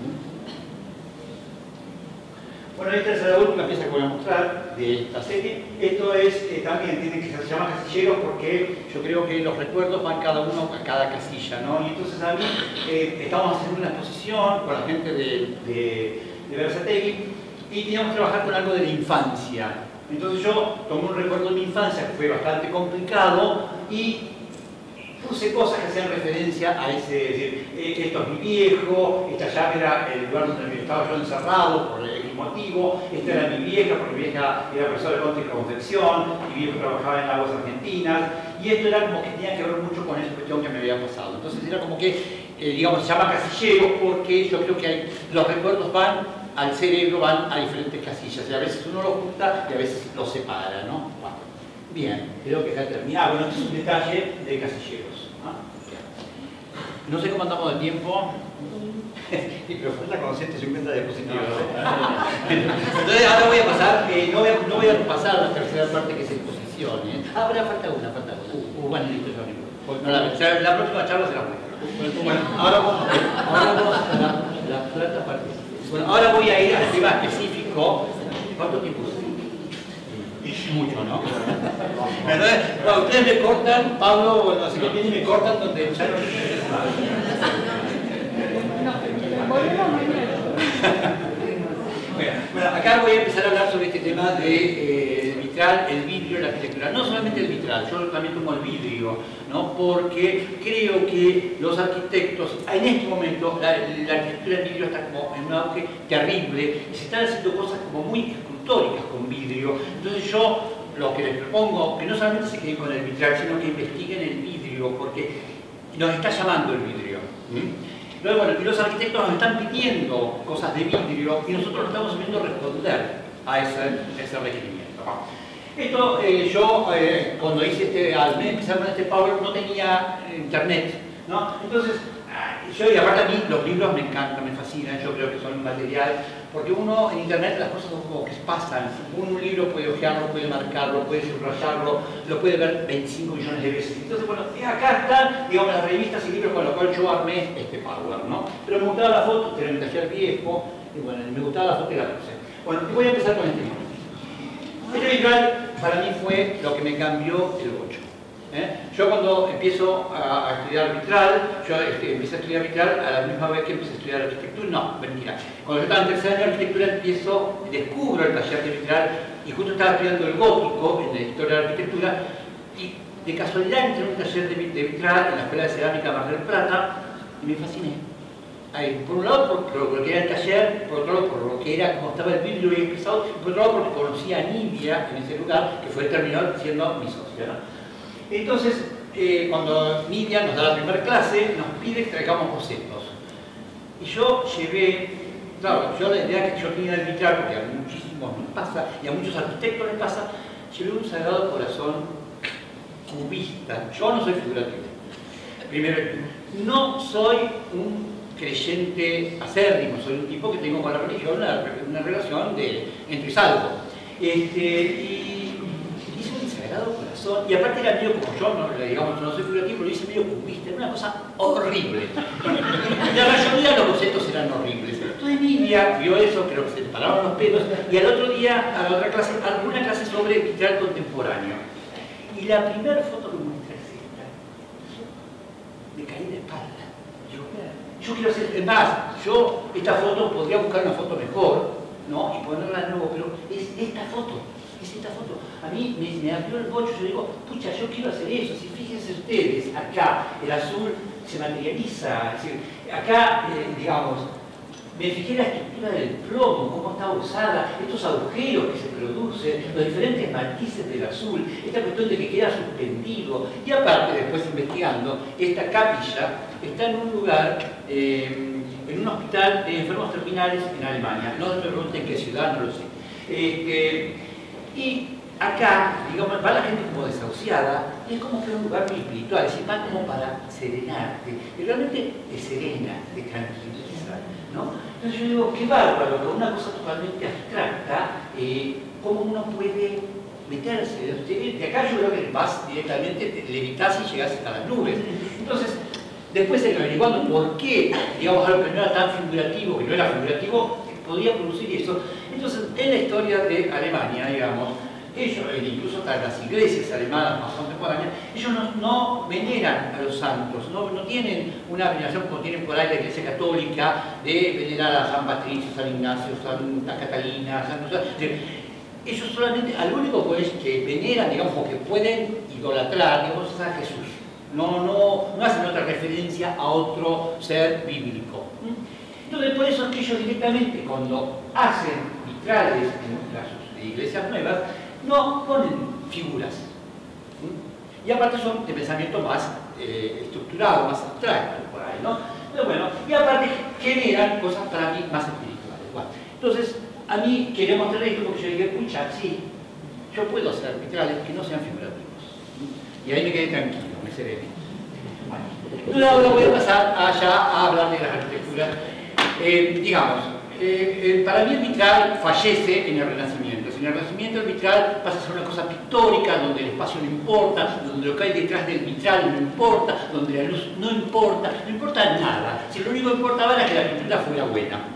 Bueno, esta es la última pieza que voy a mostrar de esta serie. Esto es, eh, también tiene que se llama casillero porque yo creo que los recuerdos van cada uno a cada casilla, ¿no? Y entonces a mí eh, estamos haciendo una exposición con la gente de, de, de Berazategui, y teníamos que trabajar con algo de la infancia. Entonces yo tomé un recuerdo de mi infancia que fue bastante complicado y puse cosas que hacían referencia a ese, es decir, esto es mi viejo, esta llave era el lugar donde estaba yo encerrado por el motivo, esta era mi vieja porque mi vieja era profesora de corte y confección, mi viejo trabajaba en aguas argentinas, y esto era como que tenía que ver mucho con esa cuestión que me había pasado. Entonces era como que, eh, digamos, se llama casillero porque yo creo que hay, los recuerdos van al cerebro, van a diferentes casillas, y a veces uno los junta y a veces los separa, ¿no? Bueno, bien, creo que ya terminado. Bueno, este es un detalle de casilleros, ¿no? No sé cómo andamos de tiempo, pero falta como ciento cincuenta diapositivas. Entonces ahora voy a pasar, eh, no, voy a, no voy a pasar la tercera parte que es exposición, ¿eh? Ah, ahora falta una, falta una. Uh, bueno, listo, yo digo. No, la, la próxima charla será buena. Bueno, ahora vamos, ahora vamos a la, la cuarta parte. Bueno, ahora voy a ir al tema específico. ¿Cuánto tiempo usted? Mucho, ¿no? Entonces, bueno, ustedes me cortan, Pablo, bueno, así que vienen y me cortan donde ya no quieren Volvemos mañana. Bueno, bueno, acá voy a empezar a hablar sobre este tema de eh, el vitral, el vidrio, la arquitectura. No solamente el vitral, yo también tomo el vidrio, ¿no? Porque creo que los arquitectos, en este momento, la, la arquitectura del vidrio está como en un auge terrible y se están haciendo cosas como muy escultóricas con vidrio. Entonces yo lo que les propongo, que no solamente se queden con el vitral, sino que investiguen el vidrio, porque nos está llamando el vidrio. ¿Mm? Luego, bueno, y los arquitectos nos están pidiendo cosas de vidrio y nosotros estamos viendo responder a ese, ese requerimiento. Esto, eh, yo eh, cuando hice este, al empezar con este Power no tenía internet, ¿no? Entonces, yo, y aparte a mí los libros me encantan, me fascinan, yo creo que son un material, porque uno en internet las cosas son como que pasan. Uno un libro puede hojearlo, puede marcarlo, puede subrayarlo, lo puede ver veinticinco millones de veces. Entonces, bueno, acá están, digamos, las revistas y libros con los cuales yo armé este Power, ¿no? Pero me gustaba la foto, era un taller viejo, y bueno, me gustaba la foto y la puse. Bueno, y voy a empezar con este libro. Este vitral para mí fue lo que me cambió el ocho. ¿Eh? Yo cuando empiezo a, a estudiar vitral, yo este, empecé a estudiar vitral a la misma vez que empecé a estudiar arquitectura, no, mentira. Cuando yo estaba en tercer año de arquitectura empiezo, descubro el taller de vitral y justo estaba estudiando el gótico en la historia de la arquitectura y de casualidad entré en un taller de, de vitral en la Escuela de Cerámica Mar del Plata y me fasciné. Ahí, por un lado por, por lo que era el taller, por otro lado por lo que era, como estaba el vidrio bien pesado, y por otro lado porque conocía a Nidia en ese lugar, que fue terminó siendo mi socia, ¿no? Entonces, eh, cuando Nidia nos da la primera clase, nos pide que traigamos bocetos. Y yo llevé, claro, yo la idea que yo tenía del vitral, porque a muchísimos nos pasa, y a muchos arquitectos les pasa, llevé un Sagrado Corazón cubista. Yo no soy figurativo. Primero, no soy un creyente acérrimo, soy un tipo que tengo con la religión una, una relación de entre y salvo. Este, y hice un Sagrado Corazón, y aparte era medio como yo, no, digamos, no soy figurativo, lo hice medio cubista, era una cosa horrible. La mayoría de los bocetos eran horribles. Entonces Nidia vio eso, creo que se le pararon los pelos, y al otro día, a la otra clase, alguna clase sobre vitral contemporáneo. Y la primera foto que muestra es esta. Me caí de espalda. Yo quiero hacer, es más, yo esta foto podría buscar una foto mejor, ¿no? Y ponerla de nuevo, pero es esta foto, es esta foto. A mí me, me abrió el bocho, yo digo, pucha, yo quiero hacer eso. Si fíjense ustedes, acá el azul se materializa, es decir, acá, eh, digamos, me fijé la estructura del plomo, cómo está usada, estos agujeros que se producen, los diferentes matices del azul, esta cuestión de que queda suspendido. Y aparte, después investigando, esta capilla está en un lugar, eh, en un hospital de enfermos terminales en Alemania. No me pregunten qué ciudad, no lo sé. Eh, eh, y acá, digamos, va la gente como desahuciada, y es como que es un lugar muy espiritual, es decir, va como para serenarte, y realmente te serena, te tranquiliza, ¿no? Entonces yo digo, qué bárbaro, con una cosa totalmente abstracta, eh, cómo uno puede meterse. De acá yo creo que vas directamente, te levitas y llegas hasta las nubes. Entonces, después de averiguando por qué, digamos, algo que no era tan figurativo, que no era figurativo, podía producir eso. Entonces, en la historia de Alemania, digamos, ellos, incluso hasta las iglesias alemanas más contemporáneas, ellos no, no veneran a los santos, no, no tienen una veneración como tienen por ahí la Iglesia Católica de venerar a San Patricio, San Ignacio, Santa Catalina, San... Ellos solamente, al único pues, que veneran, digamos, o que pueden idolatrar, digamos, es a Jesús. No, no, no hacen otra referencia a otro ser bíblico. Entonces, por eso es que ellos directamente, cuando hacen vitrales, en muchos casos de iglesias nuevas, no ponen figuras. Y aparte son de pensamiento más eh, estructurado, más abstracto, por ahí, ¿no? Pero bueno, y aparte generan cosas para mí más espirituales. Bueno, entonces, a mí quería mostrarles esto porque yo dije, pucha, sí, yo puedo hacer vitrales que no sean figurativos. Y ahí me quedé tranquilo, me serené. Bueno, entonces ahora voy a pasar allá a hablar de las arquitecturas. Eh, digamos, eh, eh, para mí el vitral fallece en el Renacimiento. En el Renacimiento el vitral pasa a ser una cosa pictórica, donde el espacio no importa, donde lo que hay detrás del vitral no importa, donde la luz no importa, no importa nada. Si lo único que importaba era que la pintura fuera buena.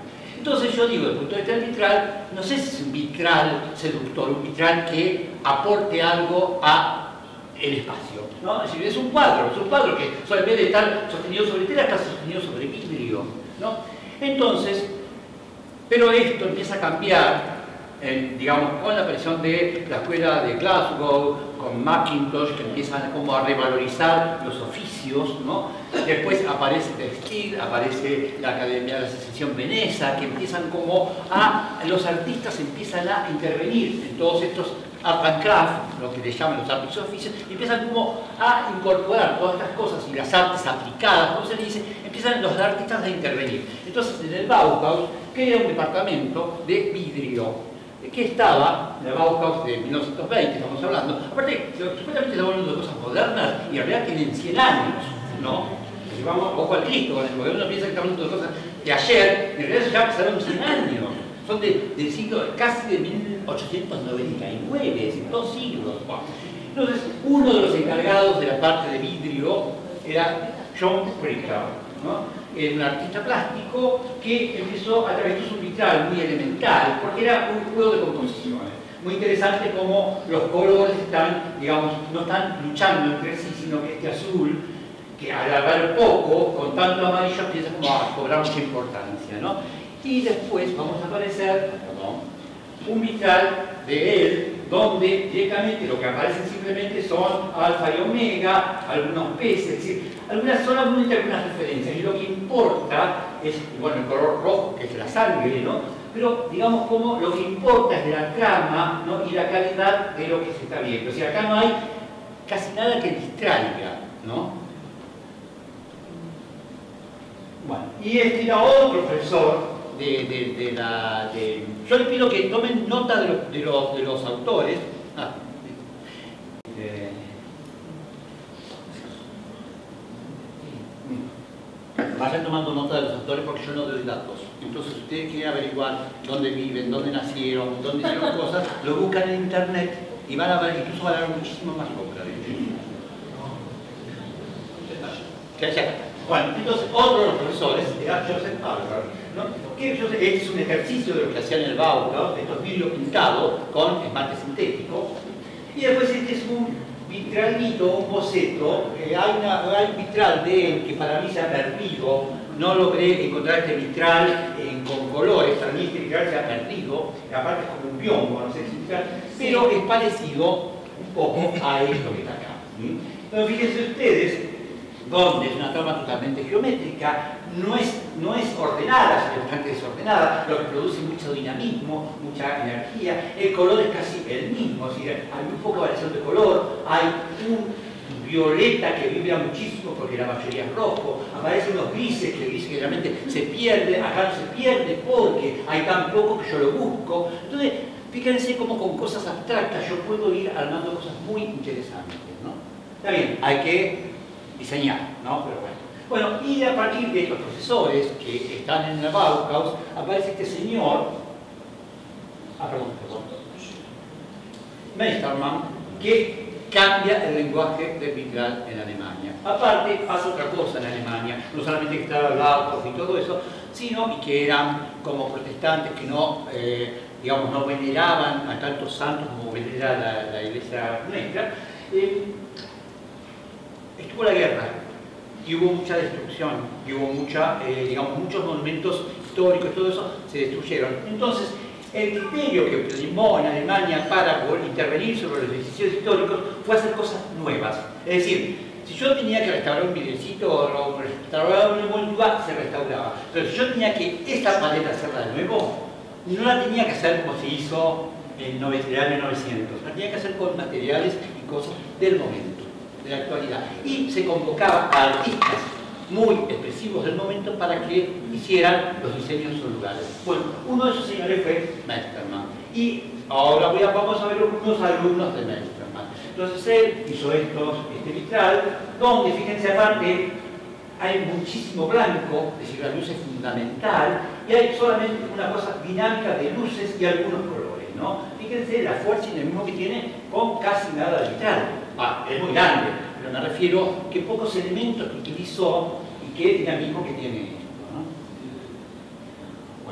Entonces yo digo, desde el punto de vista del vitral, no sé si es un vitral seductor, un vitral que aporte algo a el espacio, ¿no? Es decir, es un cuadro, es un cuadro que en vez de estar sostenido sobre tela, está sostenido sobre vidrio, ¿no? Entonces, pero esto empieza a cambiar, en, digamos, con la aparición de la escuela de Glasgow, con Mackintosh, que empiezan como a revalorizar los oficios, ¿no? Después aparece Textil, aparece la Academia de la Asociación Veneza, que empiezan como a, los artistas empiezan a intervenir en todos estos art and craft, lo que le llaman los artes y oficios, y empiezan como a incorporar todas estas cosas y las artes aplicadas, como se dice, empiezan los artistas a intervenir. Entonces en el Bauhaus crea un departamento de vidrio, que estaba en la Bauhaus de mil novecientos veinte, estamos hablando. Aparte, supuestamente estamos hablando de cosas modernas y en realidad tienen cien años, ¿no? Si vamos ojo al Cristo, porque uno piensa que estamos hablando de cosas de ayer, en realidad ya pasaron cien años. Son de, del siglo, casi de mil ochocientos noventa y nueve, es decir, dos siglos. Entonces, uno de los encargados de la parte de vidrio era John Pritchard, ¿no? Era un artista plástico que empezó a través de un vitral muy elemental, porque era un juego de composiciones. Muy interesante cómo los colores están, digamos, no están luchando entre sí, sino que este azul, que al hablar poco, con tanto amarillo, empieza como a cobrar mucha importancia, ¿no? Y después vamos a aparecer, perdón, un vitral de él, donde directamente lo que aparecen simplemente son alfa y omega, algunos peces, es decir, algunas, solamente algunas referencias, y lo que importa es, bueno, el color rojo, que es la sangre, ¿no? Pero digamos como lo que importa es la trama, ¿no? Y la calidad de lo que se está viendo. O sea, acá no hay casi nada que distraiga, ¿no? Bueno, y este era otro profesor de, de, de la... De... Yo les pido que tomen nota de los, de los, de los autores. Ah, eh, vayan tomando nota de los autores porque yo no doy datos. Entonces, si ustedes quieren averiguar dónde viven, dónde nacieron, dónde hicieron cosas, lo buscan en internet y van a ver, incluso van a ver muchísimo más obra. Ya, ya. Bueno, entonces otro de los profesores era Joseph Albert, ¿no? Que Joseph, este es un ejercicio de lo que hacían en el Bauhaus, de estos vidrios pintados con esmalte sintético. Y después este es un vitralito, un boceto. Eh, hay, una, hay un vitral de él que para mí se ha perdido. No logré encontrar este vitral eh, con colores, para mí este vitral se ha perdido. Aparte es como un biombo, no sé si vitral, pero es parecido un poco a esto que está acá. ¿Sí? Entonces fíjense ustedes, donde es una toma totalmente geométrica, no es, no es ordenada, sino bastante desordenada, lo que produce mucho dinamismo, mucha energía. El color es casi el mismo, es decir, hay muy poca variación de color, hay un violeta que vibra muchísimo porque la mayoría es rojo, aparecen unos grises que el gris generalmente se pierde, acá no se pierde porque hay tan poco que yo lo busco. Entonces, fíjense cómo con cosas abstractas yo puedo ir armando cosas muy interesantes, ¿no? Está bien, hay que diseñar, ¿no? Pero bueno. Bueno, y a partir de estos profesores que están en la Bauhaus, aparece este señor, ah, perdón, perdón, Meistermann, que cambia el lenguaje del vitral en Alemania. Aparte, pasa otra cosa en Alemania, no solamente que estaba el Bauhaus y todo eso, sino y que eran como protestantes que no, eh, digamos, no veneraban a tantos santos como venera la, la iglesia nuestra. Eh, estuvo la guerra y hubo mucha destrucción, y hubo mucha, eh, digamos, muchos monumentos históricos, todo eso se destruyeron. Entonces, el criterio que primó en Alemania para poder intervenir sobre los edificios históricos fue hacer cosas nuevas. Es decir, si yo tenía que restaurar un vidriecito o restaurar una moldura, se restauraba. Pero si yo tenía que esa paleta hacerla de nuevo, no la tenía que hacer como se hizo en el año novecientos, la tenía que hacer con materiales y cosas del momento, de la actualidad. Y se convocaba a artistas muy expresivos del momento para que hicieran los diseños en sus lugares. Bueno, uno de esos señores fue Meistermann. Y ahora voy a, vamos a ver unos alumnos de Meistermann. Entonces él hizo estos, este vitral, donde, fíjense, aparte, hay muchísimo blanco, es decir, la luz es fundamental, y hay solamente una cosa dinámica de luces y algunos colores, ¿no? Fíjense la fuerza y el mismo que tiene con casi nada de vitral. Ah, es muy grande, pero me refiero que pocos elementos que utilizó y qué dinamismo que tiene esto, ¿no? Bueno,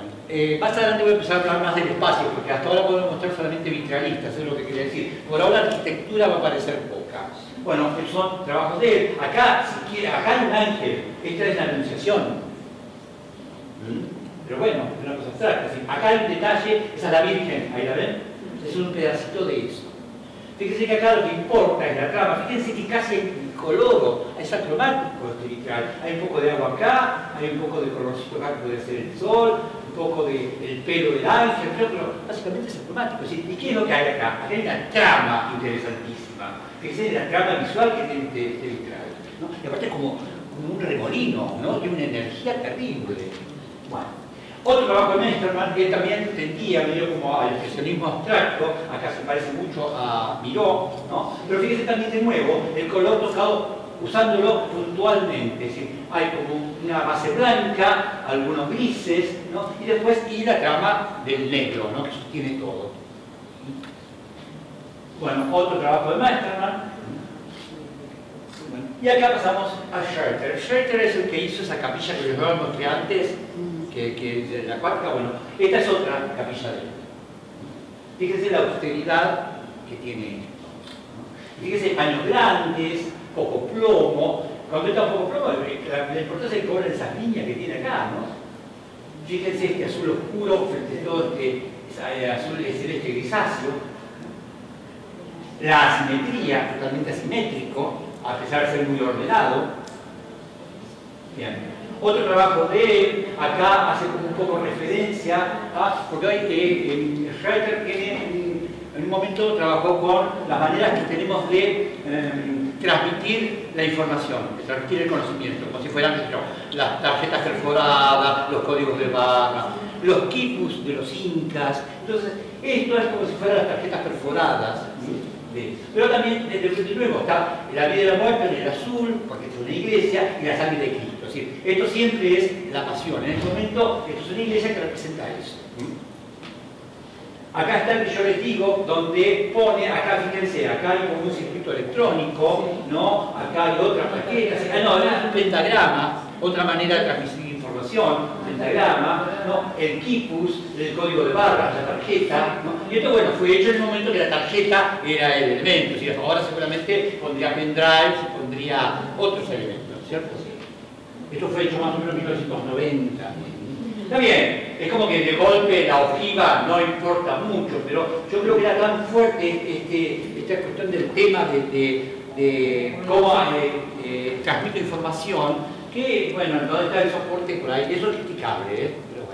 eh, más adelante voy a empezar a hablar más del espacio, porque hasta ahora podemos mostrar solamente vitralistas, eso es lo que quería decir. Por ahora la arquitectura va a parecer poca. Bueno, estos son trabajos de él. Acá, si quiere, acá hay un ángel. Esta es la Anunciación. ¿Mm? Pero bueno, es una cosa abstracta. ¿Sí? Acá hay un detalle, esa es la Virgen, ahí la ven. Es un pedacito de eso. Fíjense que acá lo que importa es la trama. Fíjense que casi incoloro, es acromático este vitral. Hay un poco de agua acá, hay un poco de colorcito acá que puede ser el sol, un poco del de, pelo del ángel, pero, pero básicamente es acromático. ¿Sí? ¿Y qué es lo que hay acá? Acá hay una trama interesantísima. Fíjense la trama visual que tiene este, este vitral, ¿no? Y aparte es como, como un remolino, ¿no? Tiene una energía terrible. Bueno. Otro trabajo de Masterman, que también tendía medio como al expresionismo abstracto, acá se parece mucho a Miró, ¿no? Pero fíjense también de nuevo el color tocado usándolo puntualmente, es decir, hay como una base blanca, algunos grises, ¿no? Y después y la trama del negro, ¿no? Que sostiene todo. Bueno, otro trabajo de Masterman. Y acá pasamos a Scherter. Scherter es el que hizo esa capilla que les mostré antes, que, que es la cuarta. Bueno, esta es otra capilla de él. Fíjense la austeridad que tiene esto, ¿no? Fíjense paños grandes, poco plomo. Cuando está poco plomo, la, la importancia es que cobran esas líneas que tiene acá, ¿no? Fíjense este azul oscuro frente a todo este azul celeste grisáceo. La asimetría, totalmente asimétrico, a pesar de ser muy ordenado. Bien. Otro trabajo de él, acá hace como un poco referencia a, porque hoy eh, Schreiter tiene, en un momento trabajó con las maneras que tenemos de eh, transmitir la información, de transmitir el conocimiento, como si fueran yo, las tarjetas perforadas, los códigos de barra, los quipus de los incas. Entonces, esto es como si fueran las tarjetas perforadas. ¿Sí? Pero también, de nuevo, está la vida y la muerte en el azul, porque es una iglesia, y la sangre de Cristo. Es decir, esto siempre es la pasión. En este momento, esto es una iglesia que representa eso. Acá está el que yo les digo, donde pone, acá fíjense, acá hay como un circuito electrónico, ¿no? Acá hay otras plaquetas, ah, no, es un pentagrama, otra manera de transmitir información, pentagrama, ¿no? El quipus, el código de barras, la tarjeta, ¿no? Y esto, bueno, fue hecho en el momento que la tarjeta era el elemento, ¿sí? Ahora seguramente pondría pendrive, pondría otros elementos, ¿cierto? Esto fue hecho más o menos en mil novecientos noventa. Está bien, es como que de golpe la ojiva no importa mucho, pero yo creo que era tan fuerte este, esta cuestión del tema de, de, de cómo eh, eh, transmito información, que, bueno, no está el soporte por ahí, eso es criticable, ¿eh? Pero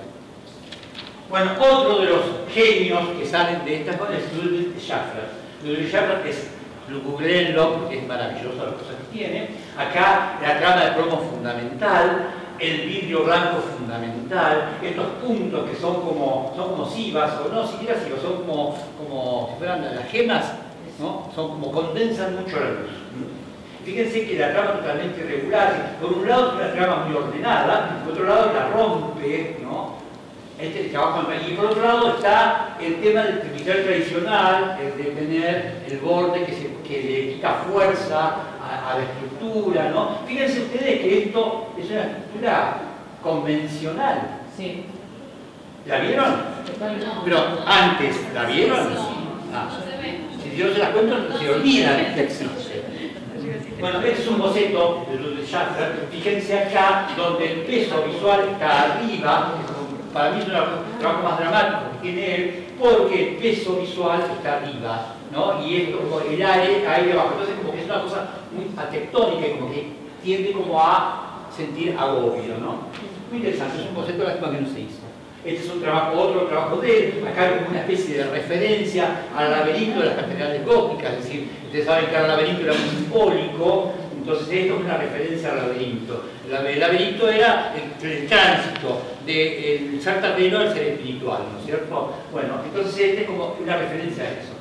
bueno. Bueno, otro de los genios que salen de estas cosas es Ludwig Schaffer. Ludwig Schaffer es, lo googleenlo porque es maravilloso las cosas que tiene. Acá la trama de plomo fundamental, el vidrio blanco fundamental, estos puntos que son como, son como sivas, o no siquiera sivas, son como, como si fueran las gemas, ¿no? Son como condensan mucho la luz. Fíjense que la trama totalmente irregular, por un lado es una trama muy ordenada, por otro lado la rompe, ¿no? Este trabajo, y por otro lado está el tema del vitral tradicional, el de tener el borde que, se, que le quita fuerza a, a la estructura, ¿no? Fíjense ustedes que esto es una estructura convencional. Sí. ¿La vieron? Pero antes, ¿la vieron? Ah. Si yo se las cuento, se olvidan que existe. Bueno, este es un boceto de Ludwig Schaffer. Fíjense acá, donde el peso visual está arriba. Para mí es un trabajo más dramático que tiene él, porque el peso visual está arriba, ¿no? Y esto, el aire aire abajo. Entonces, como que es una cosa muy atectónica y como que tiende como a sentir agobio, ¿no? Muy interesante, es un boceto de la que no se hizo. Este es un trabajo, otro trabajo de él, acá hay como una especie de referencia al laberinto de las catedrales góticas, es decir, ustedes saben que el laberinto era muy simbólico, entonces esto es una referencia al laberinto. El laberinto era el, el tránsito del ser terreno al ser espiritual, ¿no es cierto? Bueno, entonces este es como una referencia a eso.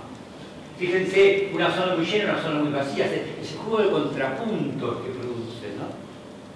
Fíjense, una zona muy llena, una zona muy vacía, ese, ese juego de contrapuntos que produce, ¿no?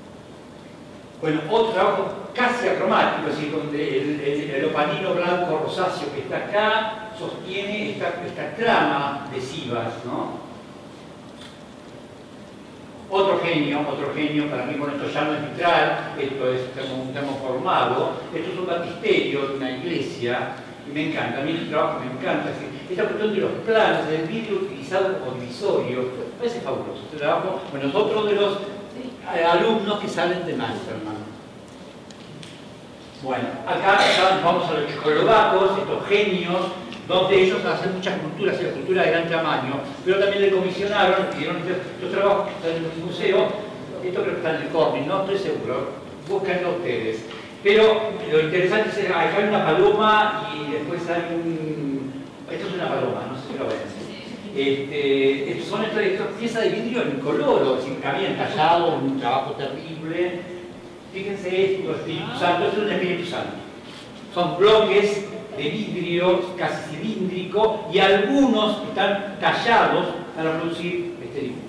Bueno, otro trabajo casi acromático, es decir, donde el, el, el opalino blanco rosáceo que está acá sostiene esta, esta trama de sivas, ¿no? Otro genio, otro genio, para mí, bueno, esto ya no es vitral, esto es termo- un termoformado, esto es un batisterio de una iglesia, y me encanta, a mí el trabajo me encanta, así, esta cuestión de los planos, del vidrio utilizado como divisorio, me parece fabuloso este trabajo. Bueno, es otro de los eh, alumnos que salen de Masterman. Bueno, acá ya vamos a los checoslovacos, estos genios, donde ellos hacen muchas culturas, y la cultura de gran tamaño, pero también le comisionaron, pidieron estos trabajos que están en el museo, esto creo que está en el Corning, no estoy seguro, búsquenlo ustedes. Pero lo interesante es que acá hay una paloma y después hay un... Esto es una paloma, no sé si lo ven. Este, son estas, estas piezas de vidrio incoloro, es decir, que habían tallado un trabajo terrible. Fíjense esto, Espíritu Santo, esto es un Espíritu Santo. Son bloques de vidrio casi cilíndrico y algunos están tallados para producir este dibujo.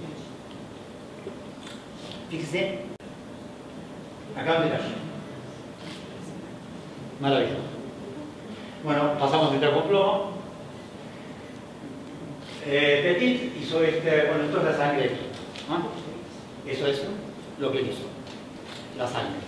Fíjense, acá donde tallé. Maravilloso. Bueno, pasamos de trapo plomo. Eh, Petit hizo este, bueno, esto es la sangre aquí, ¿no? Eso es lo que él hizo, la sangre.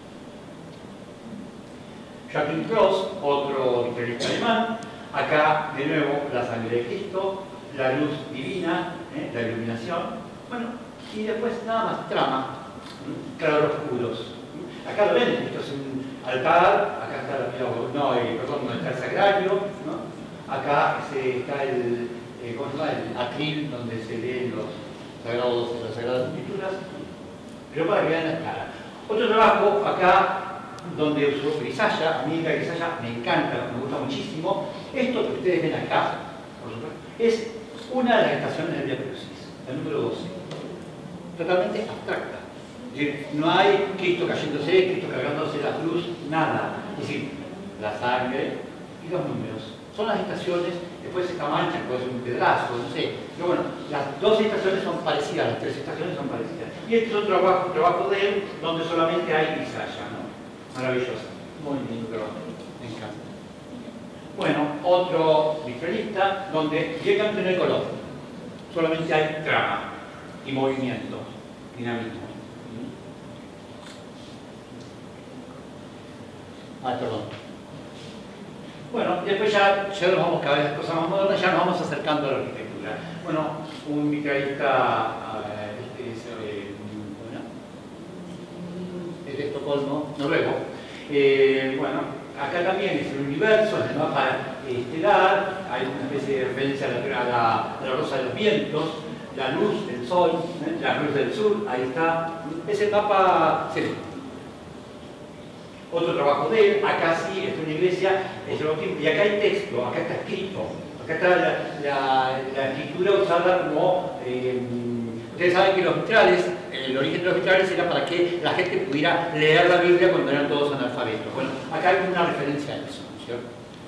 Jacqueline Cross, otro vitralista alemán, acá de nuevo la sangre de Cristo, la luz divina, ¿eh? La iluminación, bueno, y después nada más, trama, claroscuros. Acá lo ven, esto es un altar, acá está la pila, no, eh, perdón, no está el sagrario, ¿no? Acá se, está el, eh, ¿cómo se llama? El atril donde se leen los sagrados, las sagradas escrituras, pero para que vean la cara. Otro trabajo acá donde uso grisalla, a mí la grisalla me encanta, me gusta muchísimo. Esto que ustedes ven acá, por supuesto, es una de las estaciones del Vía Crucis, la número doce, totalmente abstracta. Es decir, no hay Cristo cayéndose, Cristo cargándose la cruz, nada. Es decir, la sangre y los números. Son las estaciones, después esta mancha puede ser un pedazo, no sé. Pero bueno, las dos estaciones son parecidas, las tres estaciones son parecidas. Y este es otro trabajo, trabajo de él donde solamente hay grisalla, ¿no? Maravilloso. Muy lindo trabajo, me encanta. Bueno, otro vitralista donde directamente no hay color. Solamente hay trama y movimiento, dinamismo. Ah, perdón. Bueno, después ya, ya nos vamos cada vez a las cosas más modernas, ya nos vamos acercando a la arquitectura. Bueno, un vitralista este, es, eh, bueno, es de Estocolmo, noruego. Eh, bueno, acá también es el universo, el mapa estelar, hay una especie de referencia a la, a la, a la rosa de los vientos, la luz del sol, ¿eh? La luz del sur, ahí está. Es el mapa celeste. Otro trabajo de él, acá sí, es una iglesia, es lo mismo, y acá hay texto, acá está escrito, acá está la, la, la escritura usada como... Eh, ustedes saben que los vitrales, el origen de los vitrales era para que la gente pudiera leer la Biblia cuando eran todos analfabetos. Bueno, acá hay una referencia a eso, ¿cierto?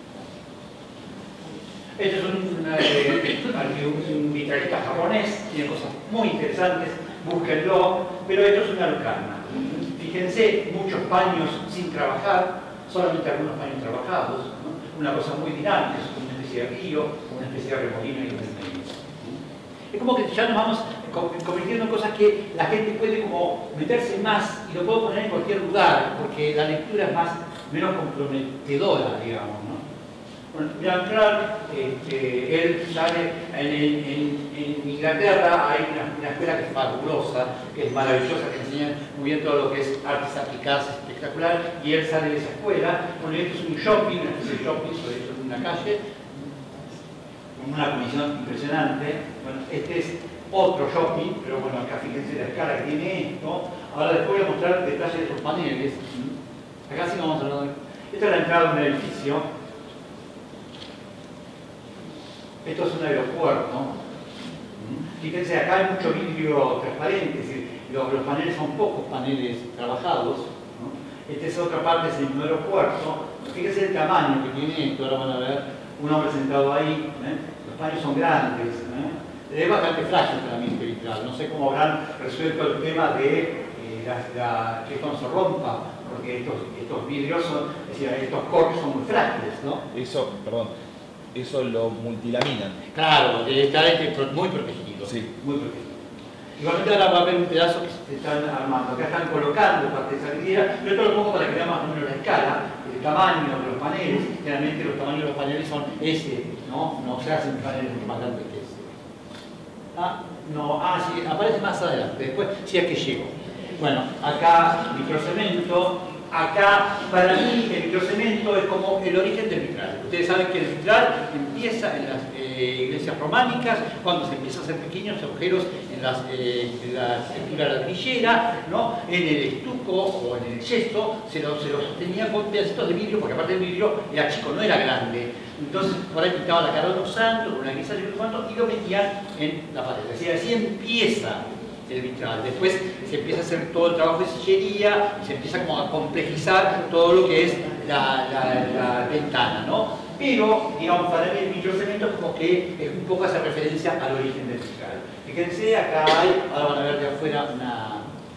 Este es un, eh, un, un vitralista japonés, tiene cosas muy interesantes, búsquenlo, pero esto es una lucarna. Fíjense, muchos paños sin trabajar, solamente algunos paños trabajados, ¿no? Una cosa muy dinámica, es como una especie de río, una especie de remolino y un mecanismo. Es como que ya nos vamos convirtiendo en cosas que la gente puede como meterse más y lo puedo poner en cualquier lugar, porque la lectura es más, menos comprometedora, digamos, ¿no? Bueno, Jan Clark, este, él sale en, en, en Inglaterra, hay una, una escuela que es fabulosa, que es maravillosa, que enseña muy bien todo lo que es artes aplicadas, espectacular, y él sale de esa escuela. Bueno, esto es un shopping, una especie de shopping, sobre esto en una calle, con una comisión impresionante. Bueno, este es otro shopping, pero bueno, acá fíjense la escala que tiene esto. Ahora después voy a mostrar detalles de los paneles. Acá sí vamos a hablar de... Esta es la entrada de un edificio. Esto es un aeropuerto. Fíjense, acá hay mucho vidrio transparente, es decir, los, los paneles son pocos paneles trabajados, ¿no? Esta es otra parte, es el aeropuerto. Fíjense el tamaño que tiene esto, ahora van a ver un hombre sentado ahí, ¿eh? Los paneles son grandes, ¿eh? Es bastante frágil también este vitral, no sé cómo habrán resuelto el tema de eh, la, la, que esto no se rompa, porque estos, estos vidrios son, es decir, estos cortes son muy frágiles, ¿no? Eso, perdón, eso lo multilaminan. Claro, está este muy protegido. Sí. Muy protegido. Igualmente ahora va a haber un pedazo que se están armando. Acá están colocando parte de esa vidriera. Yo esto lo pongo para que vean más o menos la escala, el tamaño de los paneles. Generalmente los tamaños de los paneles son ese, ¿no? No se hacen paneles más grandes que ese. Ah, no, ah, sí, aparece más adelante. Después, sí, es que llego. Bueno, acá microcemento. Acá, para mí, el microcemento es como el origen del vitral. Ustedes saben que el vitral empieza en las eh, iglesias románicas, cuando se empieza a hacer pequeños agujeros en, las, eh, en la estructura ladrillera, ¿no? En el estuco o en el yeso, se los se lo sostenía con pedacitos de vidrio, porque aparte el vidrio era chico, no era grande. Entonces, por ahí pintaban la cara de los santos, una iglesia de los santos, y lo metían en la pared. Es decir, así empieza el vitral. Después se empieza a hacer todo el trabajo de sillería y se empieza como a complejizar todo lo que es la, la, la ventana, ¿no? Pero, digamos, para mí el microcemento como que es un poco hace referencia al origen del vitral. Fíjense, acá hay, ahora van a ver de afuera una...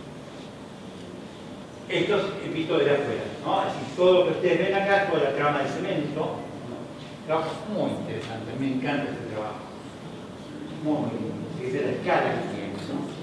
Esto es visto desde afuera, ¿no? Así, todo lo que ustedes ven acá es toda la trama de cemento, ¿no? Trabajo muy interesante, me encanta este trabajo. Muy, muy lindo. Fíjense la escala que tiene, ¿no?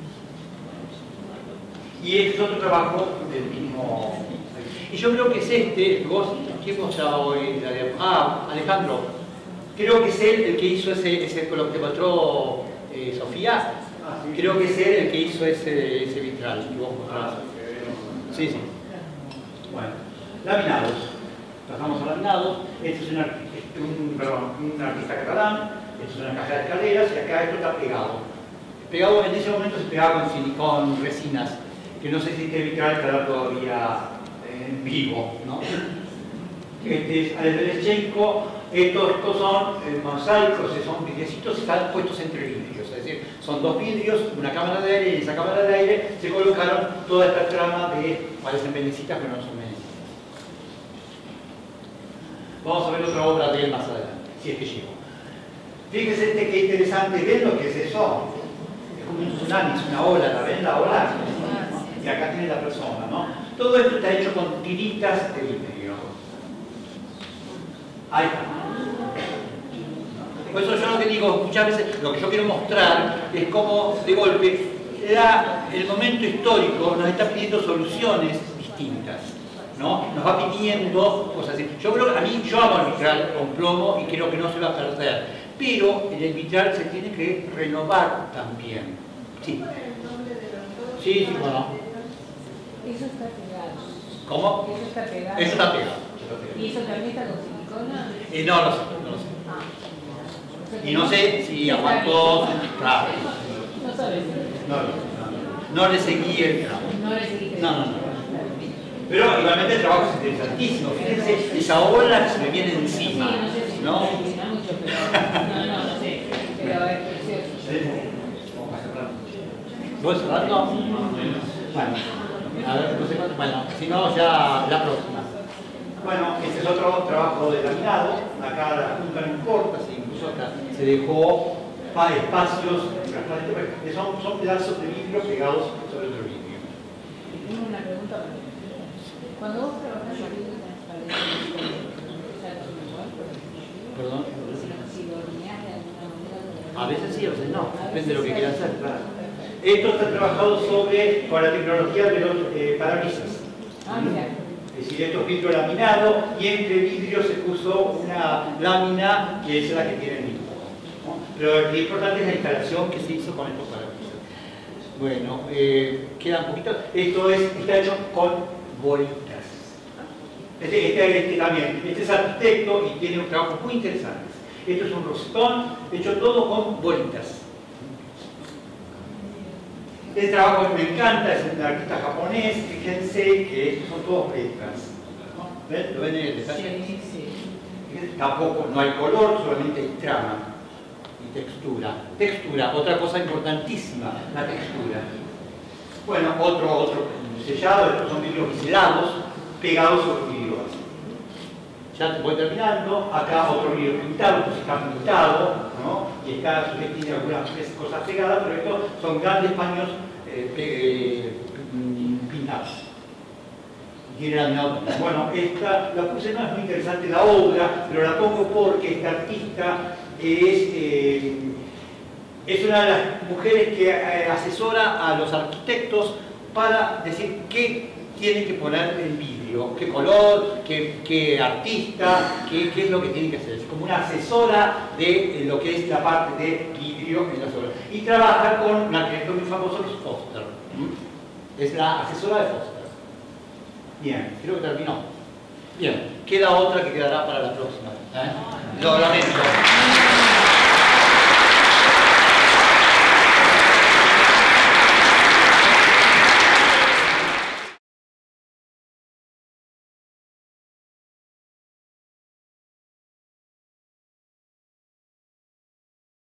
Y este es otro trabajo del mismo. Y yo creo que es este, vos, ¿quién mostraba hoy? Ah, Alejandro. Creo que es él el que hizo ese, ese con lo que mostró eh, Sofía. Creo que es él el que hizo ese, ese vitral que vos mostrabas. Sí, sí. Bueno, laminados. Pasamos a laminados. Este es un, artista, un, perdón, un artista catalán. Esto es una caja de escaleras y acá esto está pegado. Pegado en ese momento se pegaba con, con resinas, que no sé si este vitral estará todavía en vivo, ¿no? Este es Alexenchenko. Estos, estos son eh, mosaicos, son vidriecitos que están puestos entre vidrios, es decir, son dos vidrios, una cámara de aire, y en esa cámara de aire se colocaron toda esta trama de, parecen venecitas, pero no son venecitas. Vamos a ver otra obra de él más adelante, si es que llego. Fíjense este que interesante, ¿ven lo que es eso? Es como un tsunami, es una ola, ¿la ven la ola? Y acá tiene la persona, ¿no? Todo esto está hecho con tiritas de vidrio. Ahí está. Por eso yo lo que digo, muchas veces lo que yo quiero mostrar es cómo, de golpe, la, el momento histórico nos está pidiendo soluciones distintas, ¿no? Nos va pidiendo cosas así. Yo creo que a mí, yo amo el vitral con plomo y creo que no se va a perder. Pero en el vitral se tiene que renovar también. Sí. Sí, sí, bueno. Eso está pegado. ¿Cómo? Eso está pegado. Eso está pegado. ¿Y eso también está con silicona? Eh, no lo sé, no lo sé. Ah. Y no sé si aguantó. Claro. No sabes. No, no, no, no le seguí el trabajo. No le seguiste. No, no, no. Pero igualmente el trabajo es interesantísimo. Fíjense esa ola que se me viene encima. Sí, no sé si ¿no? no mucho, pero no, no, no sé. Pero es precioso. ¿Vos cerrando? Bueno, a ver, no sé cuánto. Bueno, si no, ya la próxima. Bueno, este es otro trabajo de laminado. Acá la punta no importa, si incluso acá se dejó para espacios transparentes. Son, son pedazos de vidrio pegados sobre otro vidrio. Tengo una pregunta para ti. Cuando vos trabajás en vidrio transparente, Perdón. si lo horneás de alguna manera. A veces sí, a veces no. Depende de lo que quieras hacer, claro. Esto está trabajado sobre, con la tecnología de los eh, parabrisas. Ah, mira. Es decir, esto es vidrio laminado y entre vidrio se puso una lámina que es la que tiene el mismo, ¿no? Pero lo importante es la instalación que se hizo con estos parabrisas. Bueno, eh, queda un poquito. Esto es, está hecho con bolitas. Este, este, este también, este es arquitecto y tiene un trabajo muy interesante. Esto es un rosetón hecho todo con bolitas. Este trabajo me encanta, es un artista japonés, fíjense que son todos letras. ¿No? ¿Ven? ¿Lo ven en el detalle? Sí, sí. Tampoco, no hay color, solamente hay trama y textura. Textura, otra cosa importantísima, la textura. Bueno, otro, otro sellado, estos son vidrios biselados, pegados sobre vidrio así. Ya voy terminando, acá otro vidrio pintado, esto está pintado, ¿no? Y está, a su vez tiene algunas cosas pegadas, pero estos son grandes paños eh, eh, pintados. Tiene laminado. Bueno, esta, la puse, no es muy interesante la obra, pero la pongo porque este artista es, eh, Es una de las mujeres que eh, asesora a los arquitectos para decir qué tienen que poner en vidrio, qué color, qué, qué artista, qué, qué es lo que tienen que hacer. Es como una asesora de lo que es la parte de vidrio en las obras. Y trabaja con un arquitecto muy famoso que es Foster. ¿Mm? Es la asesora de Foster. Bien, creo que terminó. Bien, queda otra que quedará para la próxima. ¿Eh? Lo lamento.